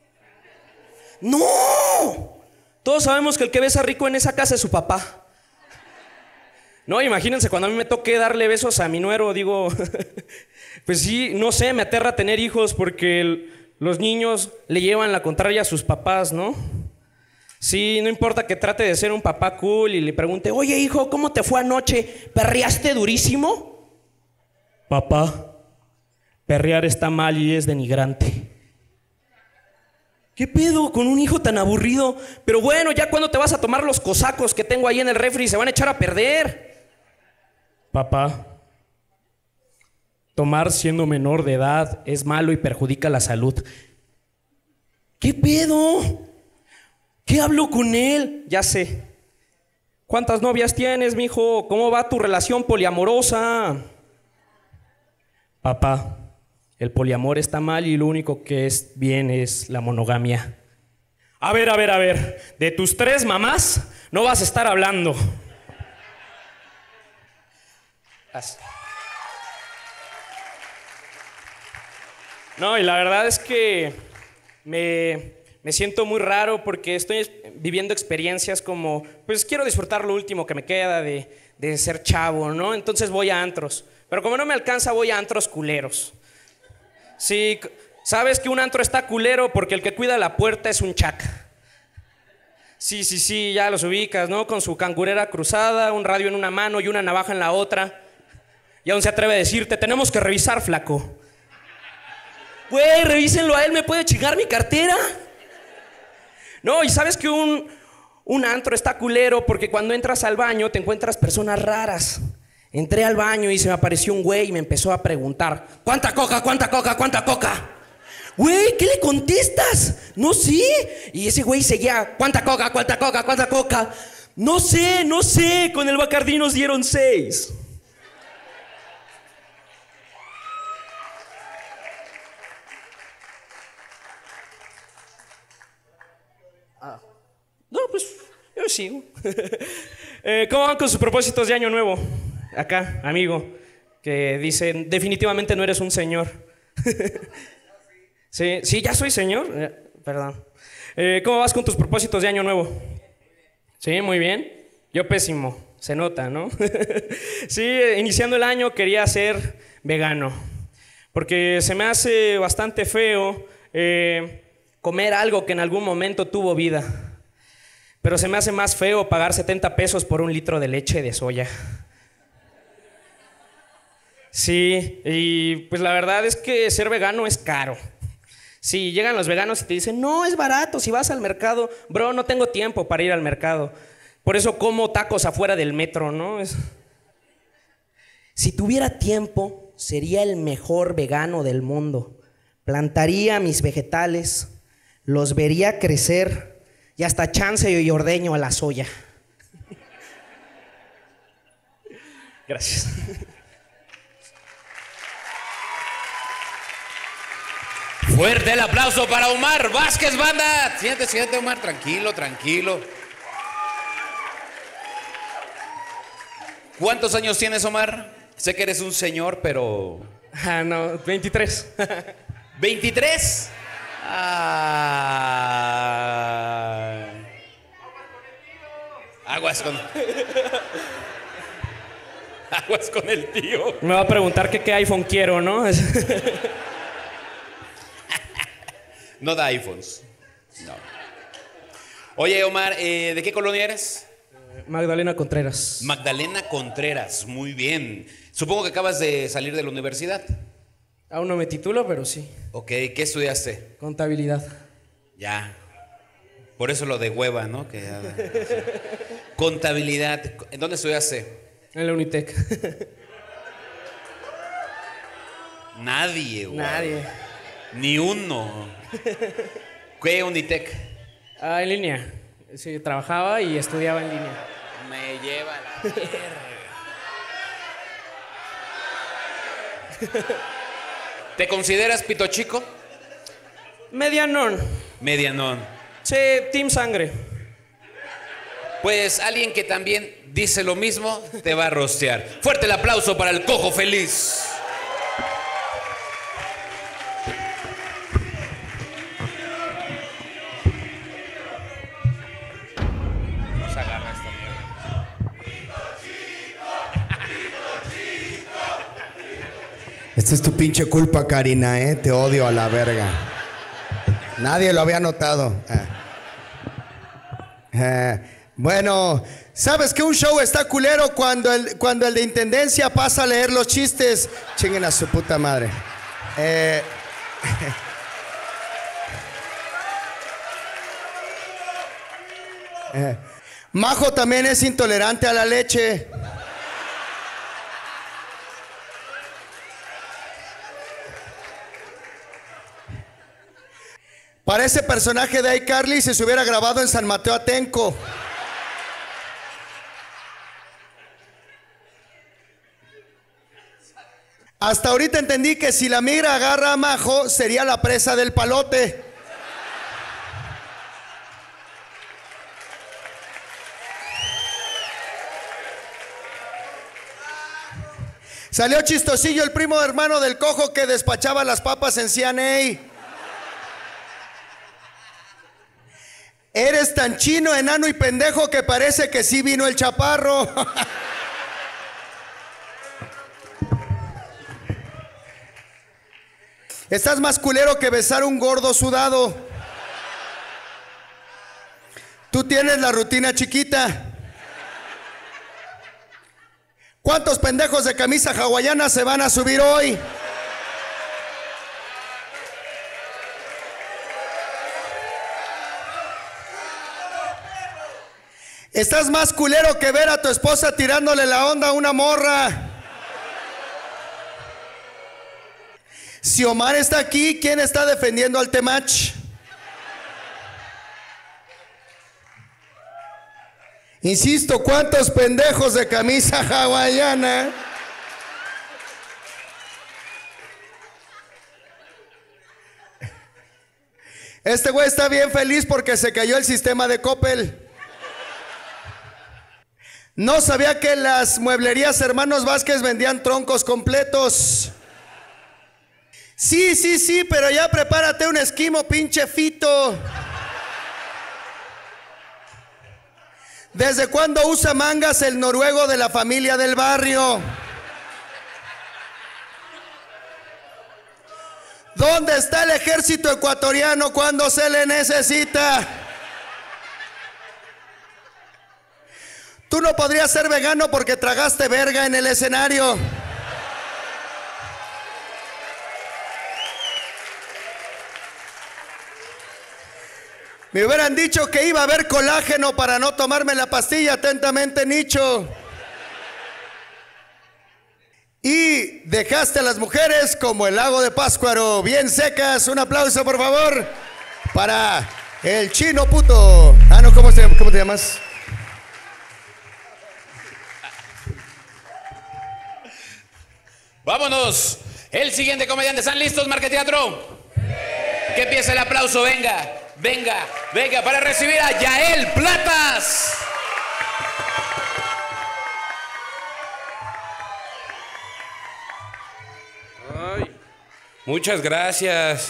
No, todos sabemos que el que besa rico en esa casa es su papá. No, imagínense cuando a mí me toque darle besos a mi nuero, digo, pues sí, no sé, me aterra tener hijos porque el, los niños le llevan la contraria a sus papás, ¿no? Sí, no importa que trate de ser un papá cool y le pregunte, oye hijo, ¿cómo te fue anoche? ¿Perreaste durísimo? Papá, perrear está mal y es denigrante. ¿Qué pedo con un hijo tan aburrido? Pero bueno, ya cuando te vas a tomar los cosacos que tengo ahí en el refri se van a echar a perder. Papá, tomar siendo menor de edad es malo y perjudica la salud. ¿Qué pedo? ¿Qué hablo con él? Ya sé. ¿Cuántas novias tienes, mijo? ¿Cómo va tu relación poliamorosa? Papá, el poliamor está mal y lo único que es bien es la monogamia. A ver, a ver, a ver. De tus tres mamás no vas a estar hablando. No, y la verdad es que me... Me siento muy raro porque estoy viviendo experiencias como, pues quiero disfrutar lo último que me queda de, de ser chavo, ¿no? Entonces voy a antros. Pero como no me alcanza, voy a antros culeros. Sí, sabes que un antro está culero porque el que cuida la puerta es un chaca. Sí, sí, sí, ya los ubicas, ¿no? Con su cangurera cruzada, un radio en una mano y una navaja en la otra. Y aún se atreve a decirte, tenemos que revisar, flaco. Güey, revísenlo a él, ¿me puede chingar mi cartera? No, y sabes que un, un antro está culero porque cuando entras al baño te encuentras personas raras. Entré al baño y se me apareció un güey y me empezó a preguntar, ¿cuánta coca, cuánta coca, cuánta coca? Güey, ¿qué le contestas? No sé. Y ese güey seguía, ¿cuánta coca, cuánta coca, cuánta coca? No sé, no sé, con el Bacardí nos dieron seis. No, pues yo sigo. eh, ¿Cómo van con sus propósitos de año nuevo? Acá, amigo, que dicen, definitivamente no eres un señor. sí, sí, ya soy señor. Eh, perdón. Eh, ¿Cómo vas con tus propósitos de año nuevo? Sí, muy bien. Yo pésimo, se nota, ¿no? sí, iniciando el año quería ser vegano, porque se me hace bastante feo eh, comer algo que en algún momento tuvo vida. Pero se me hace más feo pagar setenta pesos por un litro de leche de soya. Sí, y pues la verdad es que ser vegano es caro. Sí, llegan los veganos y te dicen, no, es barato, si vas al mercado. Bro, no tengo tiempo para ir al mercado. Por eso como tacos afuera del metro, ¿no? Es... Si tuviera tiempo, sería el mejor vegano del mundo. Plantaría mis vegetales, los vería crecer... Y hasta chance y ordeño a la soya. Gracias. Fuerte el aplauso para Omar Vázquez, banda. Siéntate, siéntate, Omar, tranquilo, tranquilo. ¿Cuántos años tienes, Omar? Sé que eres un señor, pero... Ah, no, veintitrés. ¿veintitrés? Ah... Aguas con... Aguas con el tío. Me va a preguntar que qué iPhone quiero, ¿no? No da iPhones. No. Oye, Omar, eh, ¿de qué colonia eres? Magdalena Contreras. Magdalena Contreras, muy bien. Supongo que acabas de salir de la universidad. Aún no me titulo, pero sí. Ok, ¿qué estudiaste? Contabilidad. Ya. Por eso lo de hueva, ¿no? Que, a ver, contabilidad. ¿En dónde estudiaste? En la Unitec. Nadie, güey. Nadie. Ni uno. ¿Qué Unitec? Ah, en línea. Sí, trabajaba y estudiaba en línea. Me lleva la mierda. ¿Te consideras pito chico? Medianón. Medianón. Sí, team sangre. Pues alguien que también dice lo mismo te va a rostear. Fuerte el aplauso para el cojo feliz. Nos agarra esta mierda. Esta es tu pinche culpa, Karina, ¿eh? Te odio a la verga. Nadie lo había notado. Eh. Eh. Bueno, ¿sabes que un show está culero cuando el, cuando el de intendencia pasa a leer los chistes? Chinguen a su puta madre. Eh. eh. Majo también es intolerante a la leche. Parece personaje de iCarly si se hubiera grabado en San Mateo Atenco. Hasta ahorita entendí que si la migra agarra a Majo, sería la presa del palote. Salió chistosillo el primo hermano del cojo que despachaba las papas en C N A. Eres tan chino, enano y pendejo que parece que sí vino el chaparro. Estás más culero que besar un gordo sudado. Tú tienes la rutina chiquita. ¿Cuántos pendejos de camisa hawaiana se van a subir hoy? Estás más culero que ver a tu esposa tirándole la onda a una morra. Si Omar está aquí, ¿quién está defendiendo al Temach? Insisto, ¿cuántos pendejos de camisa hawaiana? Este güey está bien feliz porque se cayó el sistema de Coppel. No sabía que las mueblerías Hermanos Vázquez vendían troncos completos. Sí, sí, sí, pero ya prepárate un esquimo, pinche Fito. ¿Desde cuándo usa mangas el noruego de la familia del barrio? ¿Dónde está el ejército ecuatoriano cuando se le necesita? Tú no podrías ser vegano porque tragaste verga en el escenario. Me hubieran dicho que iba a haber colágeno para no tomarme la pastilla. Atentamente, Nicho. Y dejaste a las mujeres como el lago de Pátzcuaro, bien secas. Un aplauso, por favor, para el chino puto. Ah, no, ¿cómo, se, cómo te llamas? Vámonos. El siguiente comediante. ¿Están listos, Marqueteatro? Que empiece el aplauso, venga. Venga, venga, para recibir a Yael Platas. Ay, muchas gracias.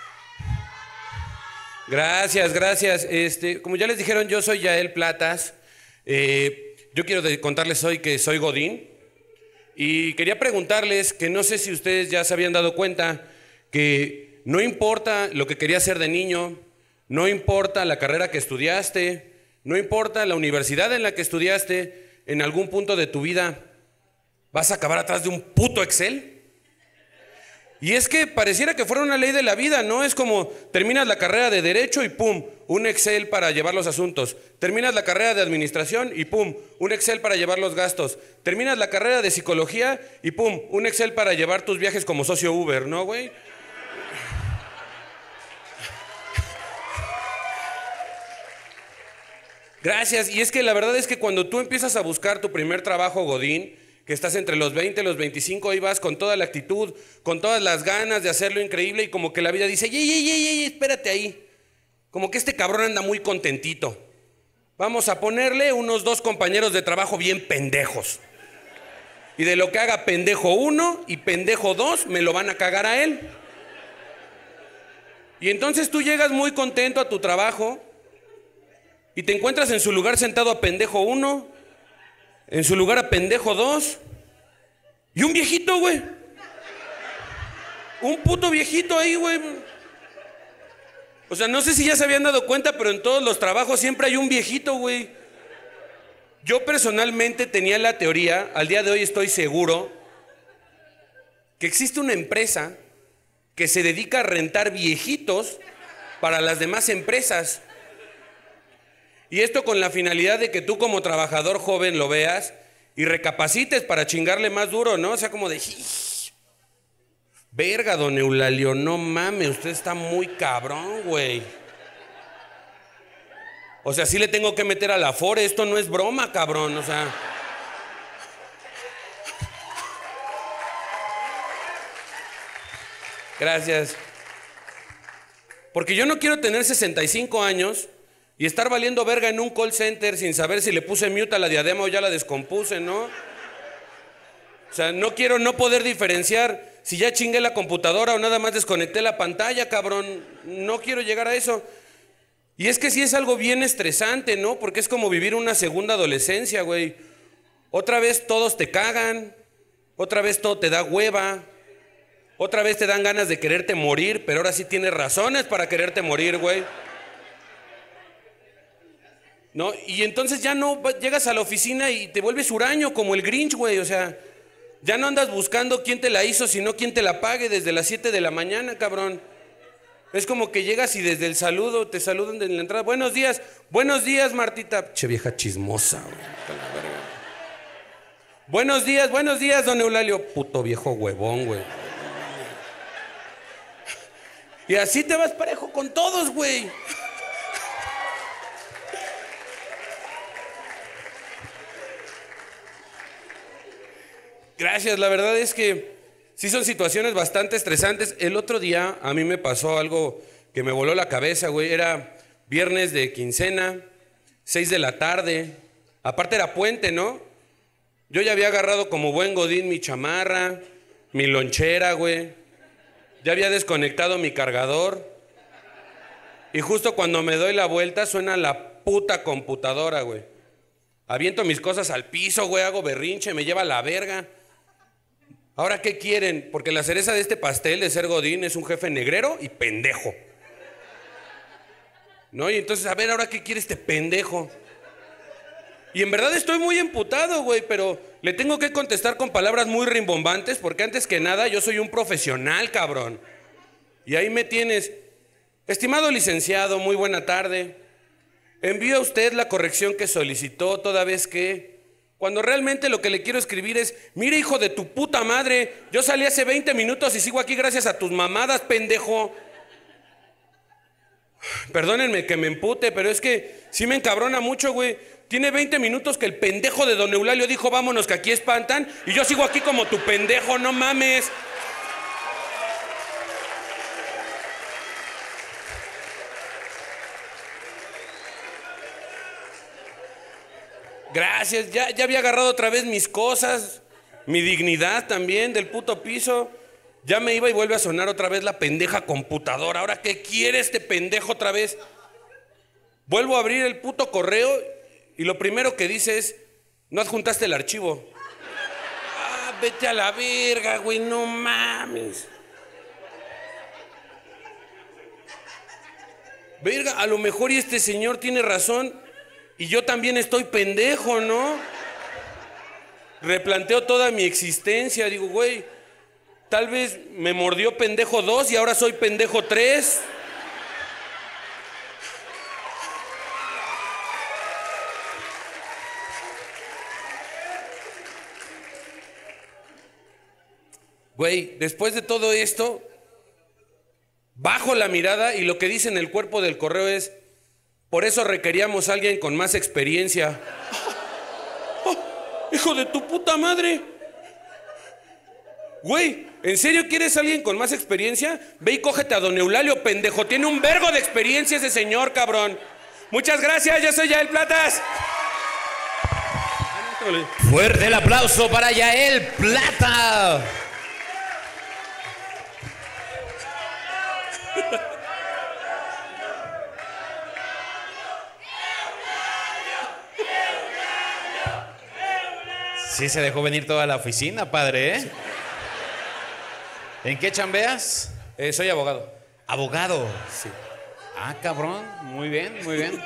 Gracias, gracias. Este, como ya les dijeron, yo soy Yael Platas. Eh, yo quiero de- contarles hoy que soy Godín. Y quería preguntarles que no sé si ustedes ya se habían dado cuenta que no importa lo que querías ser de niño, no importa la carrera que estudiaste, no importa la universidad en la que estudiaste, en algún punto de tu vida vas a acabar atrás de un puto Excel. Y es que pareciera que fuera una ley de la vida, ¿no? Es como terminas la carrera de Derecho y pum, un Excel para llevar los asuntos. Terminas la carrera de Administración y pum, un Excel para llevar los gastos. Terminas la carrera de Psicología y pum, un Excel para llevar tus viajes como socio Uber, ¿no, güey? Gracias. Y es que la verdad es que cuando tú empiezas a buscar tu primer trabajo godín, que estás entre los veinte y los veinticinco, ahí vas con toda la actitud, con todas las ganas de hacerlo increíble y como que la vida dice, ey, ey, ey, ey, espérate ahí. Como que este cabrón anda muy contentito. Vamos a ponerle unos dos compañeros de trabajo bien pendejos. Y de lo que haga pendejo uno y pendejo dos, me lo van a cagar a él. Y entonces tú llegas muy contento a tu trabajo y te encuentras en su lugar sentado a pendejo uno, en su lugar a pendejo dos y un viejito, güey. Un puto viejito ahí, güey. O sea, no sé si ya se habían dado cuenta, pero en todos los trabajos siempre hay un viejito, güey. Yo personalmente tenía la teoría, al día de hoy estoy seguro, que existe una empresa que se dedica a rentar viejitos para las demás empresas. Y esto con la finalidad de que tú como trabajador joven lo veas y recapacites para chingarle más duro, ¿no? O sea, como de... Verga, don Eulalio, no mames, usted está muy cabrón, güey. O sea, sí le tengo que meter a la Afore, esto no es broma, cabrón, o sea... Gracias. Porque yo no quiero tener sesenta y cinco años y estar valiendo verga en un call center sin saber si le puse mute a la diadema o ya la descompuse, ¿no? O sea, no quiero no poder diferenciar si ya chingué la computadora o nada más desconecté la pantalla, cabrón. No quiero llegar a eso. Y es que sí es algo bien estresante, ¿no? Porque es como vivir una segunda adolescencia, güey. Otra vez todos te cagan, otra vez todo te da hueva, otra vez te dan ganas de quererte morir, pero ahora sí tienes razones para quererte morir, güey. ¿No? Y entonces ya no llegas a la oficina y te vuelves huraño como el Grinch, güey. O sea, ya no andas buscando quién te la hizo, sino quién te la pague desde las siete de la mañana, cabrón. Es como que llegas y desde el saludo te saludan en la entrada. Buenos días, buenos días, Martita. Che vieja chismosa, güey. Buenos días, buenos días, don Eulalio. Puto viejo huevón, güey. Y así te vas parejo con todos, güey. Gracias, la verdad es que sí son situaciones bastante estresantes. El otro día a mí me pasó algo que me voló la cabeza, güey. Era viernes de quincena, seis de la tarde. Aparte era puente, ¿no? Yo ya había agarrado como buen godín mi chamarra, mi lonchera, güey. Ya había desconectado mi cargador. Y justo cuando me doy la vuelta suena la puta computadora, güey. Aviento mis cosas al piso, güey, hago berrinche, me lleva a la verga. Ahora, ¿qué quieren? Porque la cereza de este pastel de ser godín es un jefe negrero y pendejo. ¿No? Y entonces, a ver, ¿ahora qué quiere este pendejo? Y en verdad estoy muy emputado, güey, pero le tengo que contestar con palabras muy rimbombantes porque antes que nada yo soy un profesional, cabrón. Y ahí me tienes. Estimado licenciado, muy buena tarde. Envío a usted la corrección que solicitó toda vez que... Cuando realmente lo que le quiero escribir es, mire, hijo de tu puta madre, yo salí hace veinte minutos y sigo aquí gracias a tus mamadas, pendejo. Perdónenme que me empute, pero es que sí me encabrona mucho, güey. Tiene veinte minutos que el pendejo de don Eulalio dijo, vámonos que aquí espantan, y yo sigo aquí como tu pendejo, no mames. Gracias, ya, ya había agarrado otra vez mis cosas, mi dignidad también del puto piso. Ya me iba y vuelve a sonar otra vez la pendeja computadora. ¿Ahora qué quiere este pendejo otra vez? Vuelvo a abrir el puto correo y lo primero que dice es, no adjuntaste el archivo. Ah, vete a la verga, güey, no mames. Verga, a lo mejor y este señor tiene razón. Y yo también estoy pendejo, ¿no? Replanteo toda mi existencia. Digo, güey, Tal vez me mordió pendejo dos y ahora soy pendejo tres. Güey, después de todo esto, bajo la mirada y lo que dice en el cuerpo del correo es, por eso requeríamos a alguien con más experiencia. Oh, hijo de tu puta madre. Güey, ¿en serio quieres a alguien con más experiencia? Ve y cógete a don Eulalio, pendejo. Tiene un vergo de experiencia ese señor, cabrón. Muchas gracias, yo soy Yael Platas. Fuerte el aplauso para Yael Plata. Sí se dejó venir toda la oficina, padre, ¿eh? ¿En qué chambeas? Eh, soy abogado. ¿Abogado? Sí. Ah, cabrón. Muy bien, muy bien.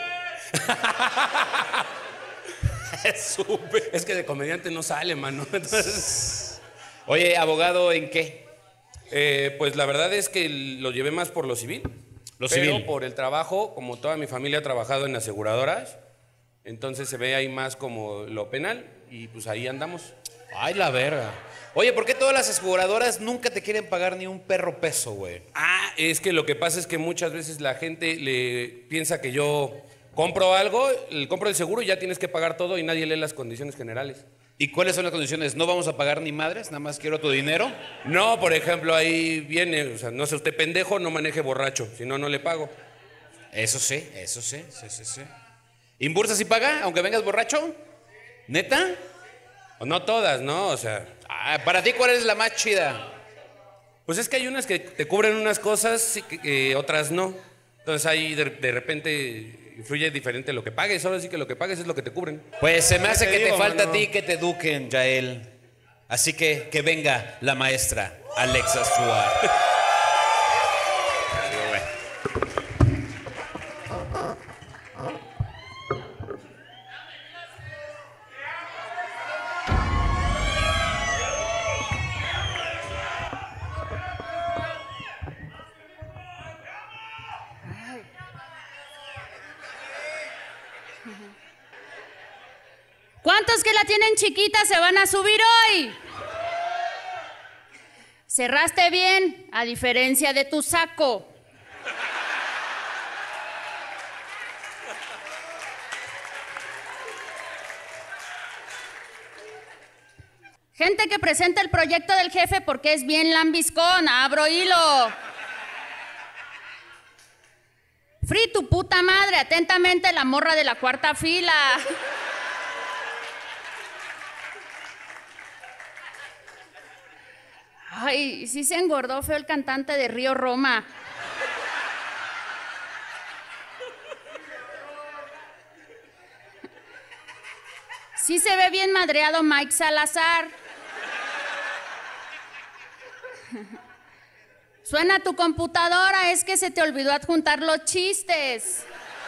Es que de comediante no sale, mano. Entonces... Oye, ¿abogado en qué? Eh, pues la verdad es que lo llevé más por lo civil. Lo pero civil. por el trabajo, como toda mi familia ha trabajado en aseguradoras, entonces se ve ahí más como lo penal y pues ahí andamos. Ay, la verga. Oye, ¿por qué todas las aseguradoras nunca te quieren pagar ni un perro peso, güey? Ah, es que lo que pasa es que muchas veces la gente le piensa que yo compro algo, el compro el seguro y ya tienes que pagar todo y nadie lee las condiciones generales. ¿Y cuáles son las condiciones? ¿No vamos a pagar ni madres? ¿Nada más quiero tu dinero? No, por ejemplo, ahí viene, o sea, no sea usted pendejo, no maneje borracho, si no, no le pago. Eso sí, eso sí, sí, sí, sí. ¿Imbursa sí paga, aunque vengas borracho? ¿Neta? O no todas, ¿no? O sea... Ah, ¿para ti cuál es la más chida? Pues es que hay unas que te cubren unas cosas y que, que otras no. Entonces ahí de, de repente influye diferente lo que pagues. Ahora sí que lo que pagues es lo que te cubren. Pues se me hace te que digo, te falta mano. a ti que te eduquen, Yael. Así que que venga la maestra Alexa Suárez. ¿Cuántos que la tienen chiquita se van a subir hoy? Cerraste bien, a diferencia de tu saco. Gente que presenta el proyecto del jefe porque es bien lambiscón, abro hilo. Free tu puta madre, atentamente la morra de la cuarta fila. Ay, sí se engordó feo el cantante de Río Roma. Sí se ve bien madreado Mike Salazar. Suena tu computadora, es que se te olvidó adjuntar los chistes.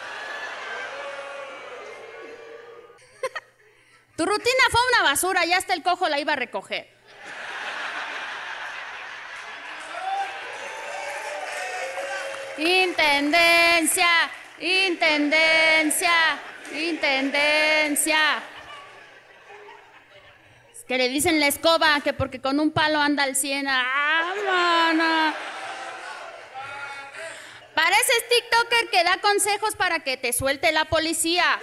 Tu rutina fue una basura, ya hasta el cojo la iba a recoger. Intendencia, intendencia, intendencia. Es que le dicen la escoba, que porque con un palo anda al cien. ¡Ah, mana! Pareces TikToker que da consejos para que te suelte la policía.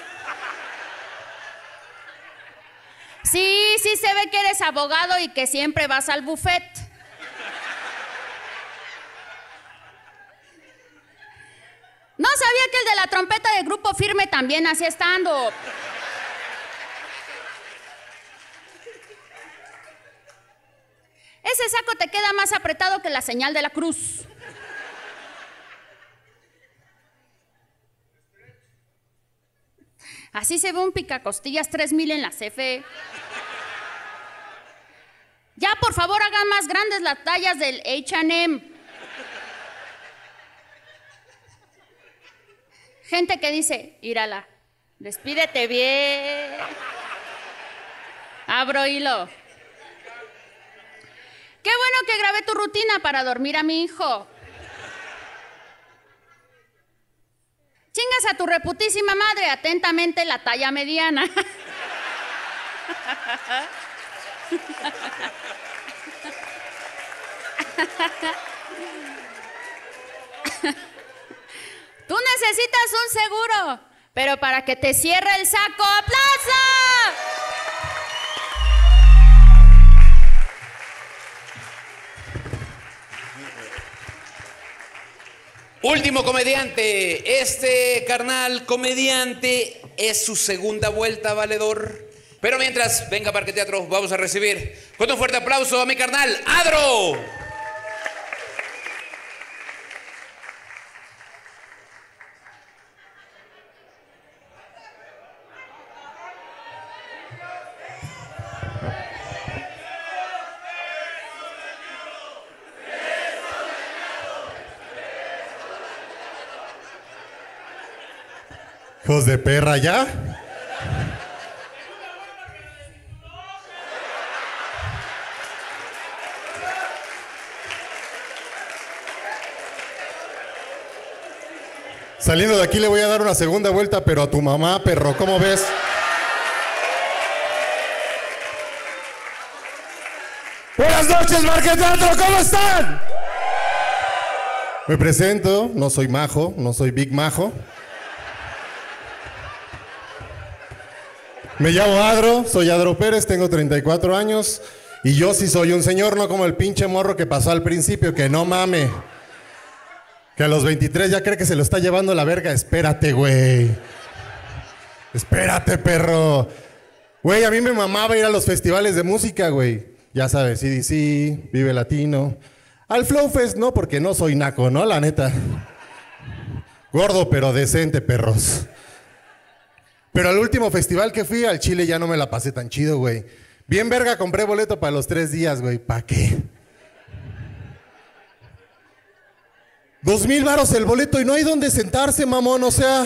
Sí, sí se ve que eres abogado y que siempre vas al buffet. No sabía que el de la trompeta de Grupo Firme también hacía stand-up. Ese saco te queda más apretado que la señal de la cruz. Así se ve un picacostillas tres mil en la C F E. Ya, por favor, hagan más grandes las tallas del H and M. Gente que dice, írala, despídete bien. Abro hilo. Qué bueno que grabé tu rutina para dormir a mi hijo. Chingas a tu reputísima madre, atentamente la talla mediana. Tú necesitas un seguro, pero para que te cierre el saco, ¡aplauso! Último comediante. Este carnal comediante es su segunda vuelta, valedor. Pero mientras, venga Parque Teatro, vamos a recibir con un fuerte aplauso a mi carnal, Adro. Hijos de perra, ¿ya? Saliendo de aquí le voy a dar una segunda vuelta, pero a tu mamá, perro, ¿cómo ves? Buenas noches, Parque Teatro, ¿cómo están? Me presento, no soy Majo, no soy Big Majo. Me llamo Adro, soy Adro Pérez, tengo treinta y cuatro años y yo sí soy un señor, no como el pinche morro que pasó al principio, que no mame. Que a los veintitrés ya cree que se lo está llevando la verga. Espérate, güey. Espérate, perro. Güey, a mí me mamaba ir a los festivales de música, güey. Ya sabes, C D C, Vive Latino. Al Flow Fest no, porque no soy naco, ¿no? La neta. Gordo pero decente, perros. Pero al último festival que fui, al Chile, ya no me la pasé tan chido, güey. Bien verga, compré boleto para los tres días, güey. ¿Para qué? Dos mil varos el boleto y no hay dónde sentarse, mamón, o sea...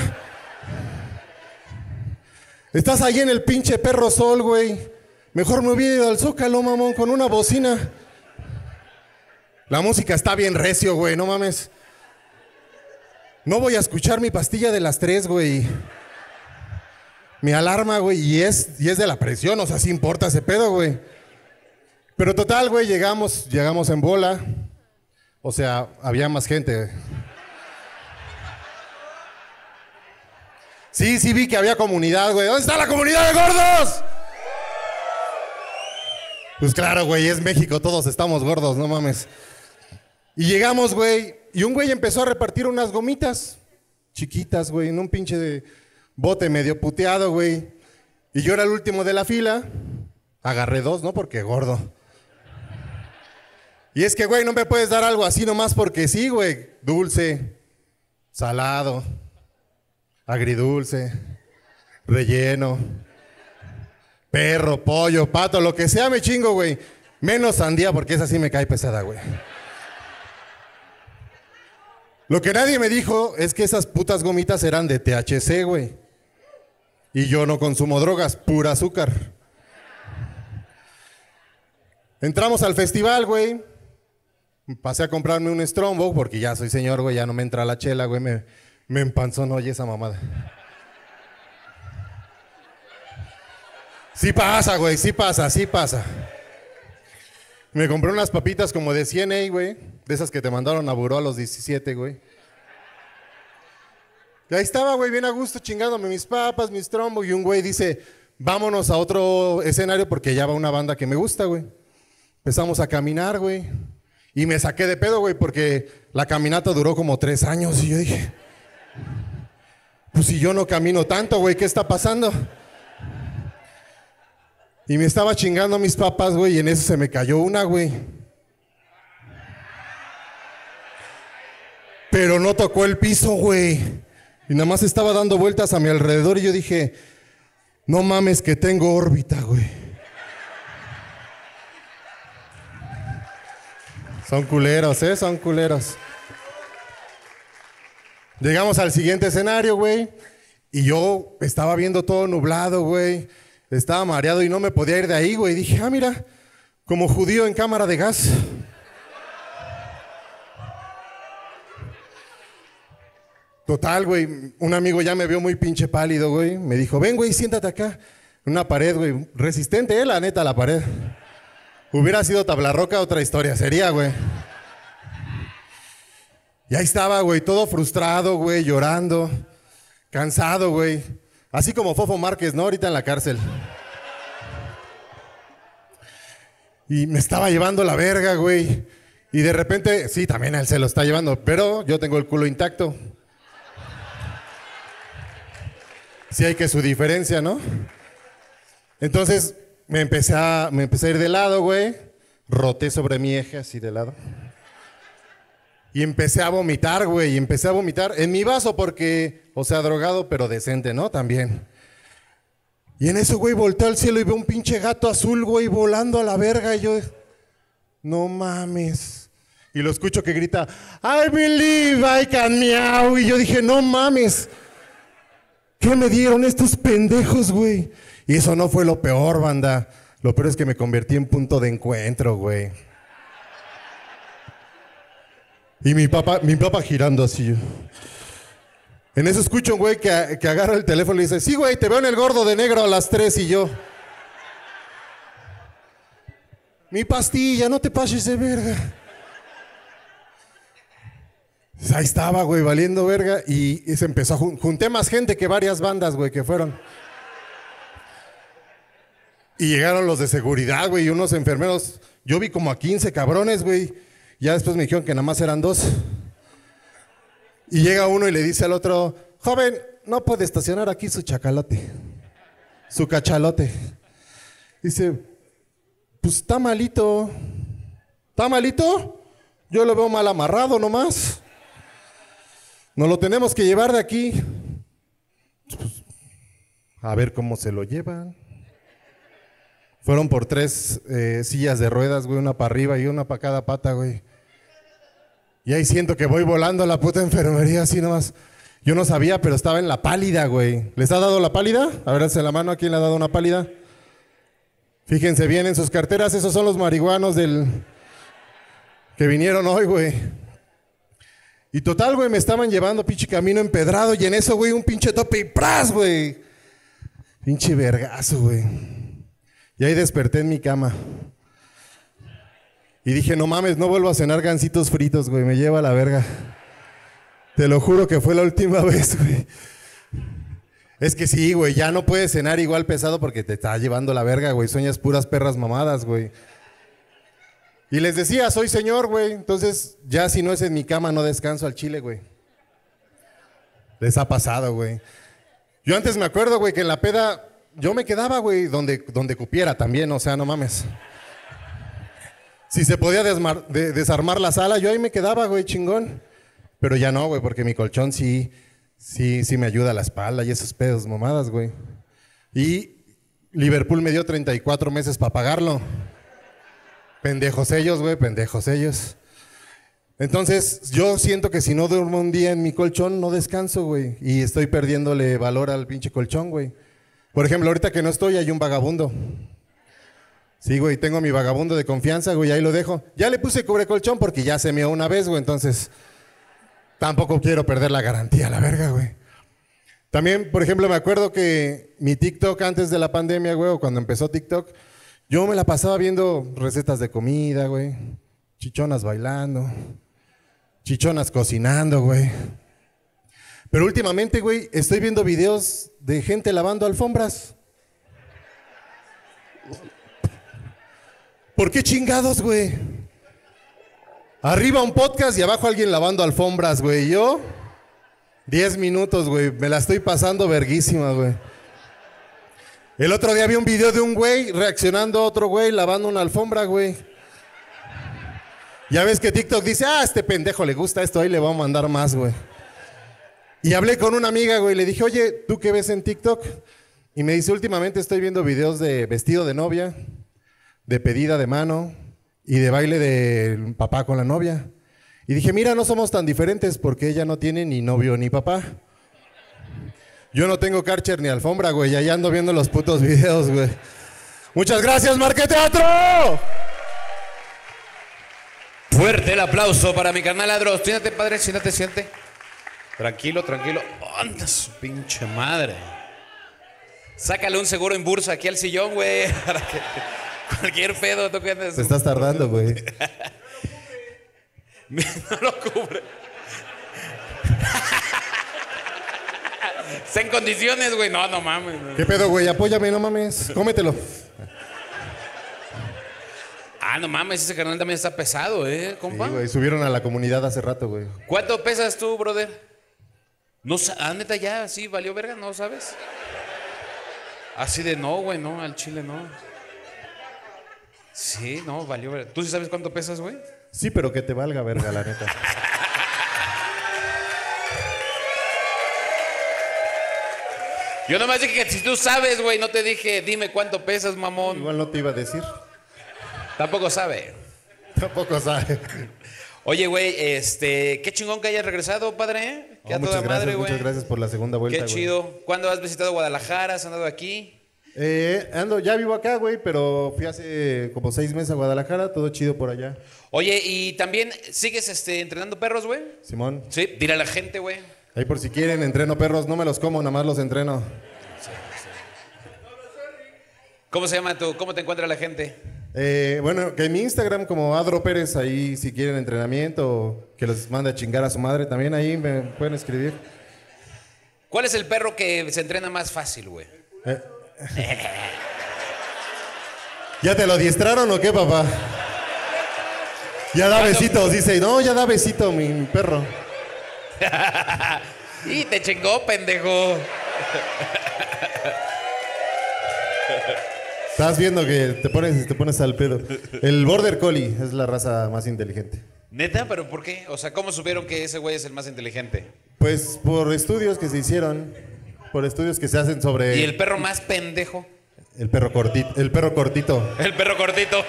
Estás ahí en el pinche Perro Sol, güey. Mejor me hubiera ido al Zócalo, mamón, con una bocina. La música está bien recio, güey, no mames. No voy a escuchar mi pastilla de las tres, güey. Mi alarma, güey, y es, y es de la presión, o sea, sí importa ese pedo, güey. Pero total, güey, llegamos, llegamos en bola. O sea, había más gente. Sí, sí vi que había comunidad, güey. ¿Dónde está la comunidad de gordos? Pues claro, güey, es México, todos estamos gordos, no mames. Y llegamos, güey, y un güey empezó a repartir unas gomitas chiquitas, güey, en un pinche de bote medio puteado, güey. Y yo era el último de la fila. Agarré dos, ¿no? Porque gordo. Y es que, güey, no me puedes dar algo así nomás porque sí, güey. Dulce, salado, agridulce, relleno, perro, pollo, pato, lo que sea me chingo, güey. Menos sandía porque esa sí me cae pesada, güey. Lo que nadie me dijo es que esas putas gomitas eran de T H C, güey. Y yo no consumo drogas, pura azúcar. Entramos al festival, güey. Pasé a comprarme un Strongbow porque ya soy señor, güey, ya no me entra la chela, güey, me, me empanzonó, oye, esa mamada. Sí pasa, güey, sí pasa, sí pasa. Me compré unas papitas como de cien A, güey, de esas que te mandaron a buró a los diecisiete, güey. Y ahí estaba, güey, bien a gusto, chingándome mis papas, mis trombos, y un güey dice, vámonos a otro escenario porque ya va una banda que me gusta, güey. Empezamos a caminar, güey. Y me saqué de pedo, güey, porque la caminata duró como tres años. Y yo dije, pues si yo no camino tanto, güey, ¿qué está pasando? Y me estaba chingando mis papas, güey, y en eso se me cayó una, güey. Pero no tocó el piso, güey. Y nada más estaba dando vueltas a mi alrededor y yo dije, no mames que tengo órbita, güey. Son culeros, ¿eh? Son culeros. Llegamos al siguiente escenario, güey. Y yo estaba viendo todo nublado, güey. Estaba mareado y no me podía ir de ahí, güey. Dije, ah, mira, como judío en cámara de gas. Total, güey, un amigo ya me vio muy pinche pálido, güey. Me dijo, ven, güey, siéntate acá. En una pared, güey. Resistente, eh, la neta, la pared. Hubiera sido tabla roca, otra historia sería, güey. Y ahí estaba, güey, todo frustrado, güey, llorando. Cansado, güey. Así como Fofo Márquez, ¿no? Ahorita en la cárcel. Y me estaba llevando la verga, güey. Y de repente, sí, también él se lo está llevando, pero yo tengo el culo intacto. Sí hay que su diferencia, ¿no? Entonces me empecé a, me empecé a ir de lado, güey. Roté sobre mi eje así de lado. Y empecé a vomitar, güey. Y empecé a vomitar en mi vaso porque, o sea, drogado, pero decente, ¿no? También. Y en eso, güey, volteo al cielo y veo un pinche gato azul, güey, volando a la verga. Y yo, no mames. Y lo escucho que grita, I believe I can meow. Y yo dije, no mames. ¿Qué me dieron estos pendejos, güey? Y eso no fue lo peor, banda. Lo peor es que me convertí en punto de encuentro, güey. Y mi papá, mi papá girando así. En eso escucho un güey que, que agarra el teléfono y dice, sí, güey, te veo en el gordo de negro a las tres. Y yo, mi pastilla, no te pases de verga. Ahí estaba, güey, valiendo verga. Y, y se empezó a jun junté más gente que varias bandas, güey, que fueron. Y llegaron los de seguridad, güey, y unos enfermeros. Yo vi como a quince cabrones, güey. Ya después me dijeron que nada más eran dos. Y llega uno y le dice al otro, joven, no puede estacionar aquí su chacalote. Su cachalote. Dice, pues está malito. ¿Está malito? Yo lo veo mal amarrado nomás. Nos lo tenemos que llevar de aquí. Pues, a ver cómo se lo llevan. Fueron por tres eh, sillas de ruedas, güey, una para arriba y una para cada pata, güey. Y ahí siento que voy volando a la puta enfermería así nomás. Yo no sabía, pero estaba en la pálida, güey. ¿Les ha dado la pálida? A ver, hazte la mano, ¿a quién le ha dado una pálida? Fíjense bien en sus carteras, esos son los marihuanos del... que vinieron hoy, güey. Y total, güey, me estaban llevando pinche camino empedrado y en eso, güey, un pinche tope y ¡pras, güey! Pinche vergazo, güey. Y ahí desperté en mi cama. Y dije, no mames, no vuelvo a cenar gancitos fritos, güey, me lleva a la verga. Te lo juro que fue la última vez, güey. Es que sí, güey, ya no puedes cenar igual pesado porque te está llevando la verga, güey. Sueñas puras perras mamadas, güey. Y les decía, soy señor, güey. Entonces, ya si no es en mi cama, no descanso al chile, güey. Les ha pasado, güey. Yo antes me acuerdo, güey, que en la peda yo me quedaba, güey, donde, donde cupiera también, o sea, no mames. Si se podía desmar, de, desarmar la sala, yo ahí me quedaba, güey, chingón. Pero ya no, güey, porque mi colchón sí, sí, sí me ayuda a la espalda y esos pedos mamadas, güey. Y Liverpool me dio treinta y cuatro meses para pagarlo. Pendejos ellos, güey, pendejos ellos. Entonces, yo siento que si no duermo un día en mi colchón, no descanso, güey. Y estoy perdiéndole valor al pinche colchón, güey. Por ejemplo, ahorita que no estoy, hay un vagabundo. Sí, güey, tengo mi vagabundo de confianza, güey, ahí lo dejo. Ya le puse cubre colchón porque ya se meó una vez, güey, entonces tampoco quiero perder la garantía, la verga, güey. También, por ejemplo, me acuerdo que mi TikTok antes de la pandemia, güey, o cuando empezó TikTok, yo me la pasaba viendo recetas de comida, güey, chichonas bailando, chichonas cocinando, güey. Pero últimamente, güey, estoy viendo videos de gente lavando alfombras. ¿Por qué chingados, güey? Arriba un podcast y abajo alguien lavando alfombras, güey. Yo, diez minutos, güey. Me la estoy pasando verguísima, güey. El otro día vi un video de un güey reaccionando a otro güey lavando una alfombra, güey. Ya ves que TikTok dice, ah, a este pendejo le gusta esto, ahí le vamos a mandar más, güey. Y hablé con una amiga, güey, le dije, oye, ¿tú qué ves en TikTok? Y me dice, últimamente estoy viendo videos de vestido de novia, de pedida de mano y de baile del papá con la novia. Y dije, mira, no somos tan diferentes porque ella no tiene ni novio ni papá. Yo no tengo Karcher ni alfombra, güey, y ahí ando viendo los putos videos, güey. Muchas gracias, Marqueteatro. Fuerte el aplauso para mi carnal Adros. Siéntate, padre, siéntate, siéntate. Tranquilo, tranquilo. ¡Anda su pinche madre! Sácale un seguro en bursa aquí al sillón, güey. Para que cualquier pedo toque. Te estás tardando, güey. No lo cubre. Está en condiciones, güey. No, no mames. No. ¿Qué pedo, güey? Apóyame, no mames. Cómetelo. Ah, no mames, ese canal también está pesado, ¿eh, compa? Sí, güey, subieron a la comunidad hace rato, güey. ¿Cuánto pesas tú, brother? No, ah, neta, ya, sí, valió verga, ¿no sabes? Así de no, güey, no, al chile no. Sí, no, valió verga. ¿Tú sí sabes cuánto pesas, güey? Sí, pero que te valga verga, la neta. Yo nomás dije que si tú sabes, güey, no te dije, dime cuánto pesas, mamón. Igual no te iba a decir. Tampoco sabe. Tampoco sabe. Oye, güey, este, qué chingón que hayas regresado, padre. Que Oh, a toda muchas gracias, madre, güey. muchas gracias por la segunda vuelta, Qué güey. chido. ¿Cuándo has visitado Guadalajara? ¿Has andado aquí? Eh, ando, ya vivo acá, güey, pero fui hace como seis meses a Guadalajara, todo chido por allá. Oye, ¿y también sigues este, entrenando perros, güey? Simón. Sí, dile a la gente, güey. Ahí por si quieren, entreno perros, no me los como, nada más los entreno. ¿Cómo se llama tu, cómo te encuentra la gente? Eh, bueno, que en mi Instagram como Adro Pérez, ahí si quieren entrenamiento o que los mande a chingar a su madre, también ahí me pueden escribir. ¿Cuál es el perro que se entrena más fácil, güey? Eh. ¿Ya te lo adiestraron o qué, papá? Ya da besitos, dice. No, ya da besito mi, mi perro. Y te chingó, pendejo. Estás viendo que te pones, te pones al pedo. El Border Collie es la raza más inteligente. ¿Neta? ¿Pero por qué? O sea, ¿cómo supieron que ese güey es el más inteligente? Pues por estudios que se hicieron, por estudios que se hacen sobre... ¿Y el perro más pendejo? El perro cortito. El perro cortito. El perro cortito.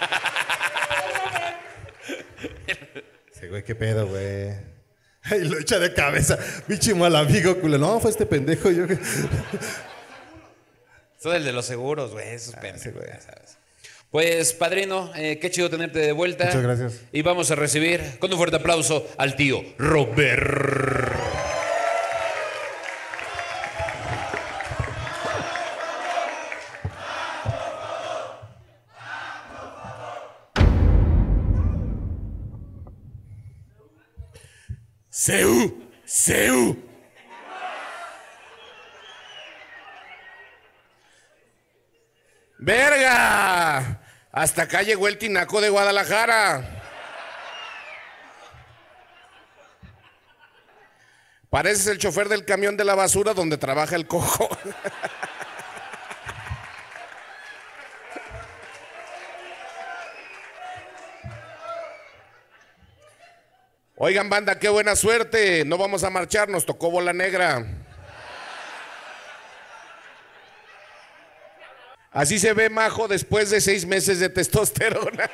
Sí, güey, qué pedo, güey. Ay, lo echa de cabeza. Bicho mal amigo, culo. No, fue este pendejo. Yo... Todo el de los seguros, güey, esos ah, pendejos, güey, ya sabes. Pues, padrino, eh, qué chido tenerte de vuelta. Muchas gracias. Y vamos a recibir con un fuerte aplauso al tío Robert. Seu, Seu. ¡Verga! Hasta acá llegó el tinaco de Guadalajara. Pareces el chofer del camión de la basura donde trabaja el cojo. Oigan, banda, qué buena suerte. No vamos a marchar, nos tocó bola negra. Así se ve Majo después de seis meses de testosterona.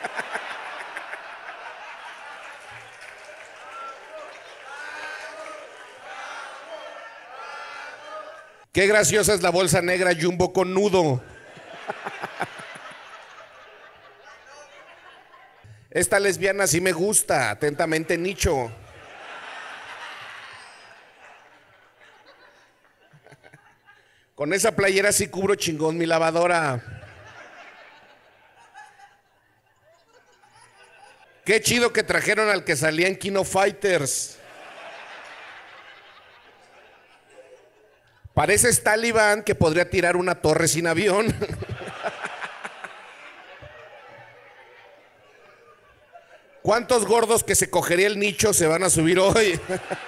Qué graciosa es la bolsa negra Jumbo con nudo. Esta lesbiana sí me gusta. Atentamente, Nicho. Con esa playera sí cubro chingón mi lavadora. Qué chido que trajeron al que salía en Kino Fighters. Pareces Talibán que podría tirar una torre sin avión. ¿Cuántos gordos que se cogería el Nicho se van a subir hoy?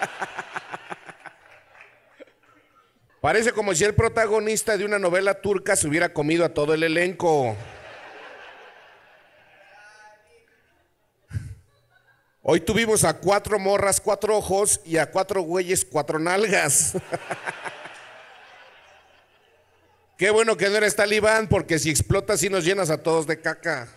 Parece como si el protagonista de una novela turca se hubiera comido a todo el elenco. Hoy tuvimos a cuatro morras, cuatro ojos y a cuatro güeyes, cuatro nalgas. Qué bueno que no eres Talibán, porque si explotas sí nos llenas a todos de caca.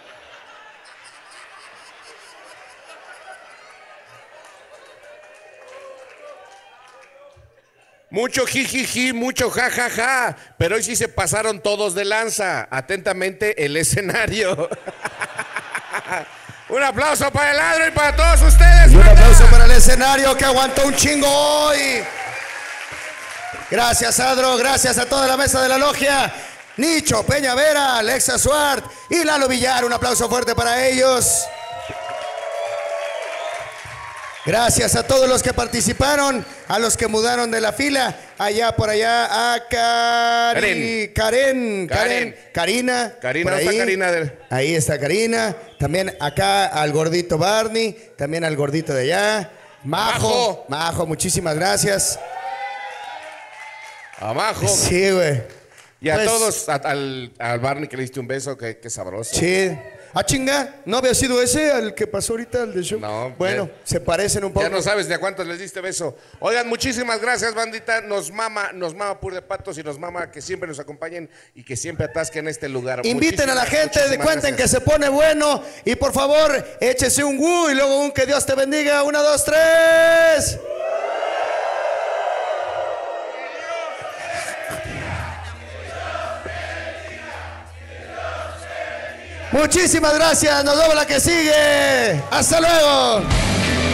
Mucho jijiji, mucho jajaja, pero hoy sí se pasaron todos de lanza. Atentamente, el escenario. Un aplauso para el ladro y para todos ustedes. Y un banda. aplauso para el escenario que aguantó un chingo hoy. Gracias, Adro. Gracias a toda la mesa de la logia. Nicho, Peñavera, Alexa Suart y Lalo Villar. Un aplauso fuerte para ellos. Gracias a todos los que participaron, a los que mudaron de la fila, allá por allá, a Cari, Karen, Karen, Karen, Karina. Karina, por está ahí. Karina del- Ahí está Karina. También acá al gordito Barney, también al gordito de allá. Majo, Majo, Majo muchísimas gracias. A Majo. Sí, güey. Y a Pues- todos, a- al, al Barney que le diste un beso, que, que sabroso. Sí. Ah, chinga, ¿no había sido ese al que pasó ahorita el de show? No. Bueno, ya- se parecen un poco. Ya no sabes ni a cuántos les diste beso. Oigan, muchísimas gracias, bandita. Nos mama, nos mama Pur de Patos y nos mama que siempre nos acompañen y que siempre atasquen este lugar. Inviten a la Muchísimas, gente, de muchísimas cuenten gracias. que se pone bueno. Y por favor, échese un wu y luego un que Dios te bendiga. Una, dos, tres. Muchísimas gracias. Nos vemos la que sigue. Hasta luego.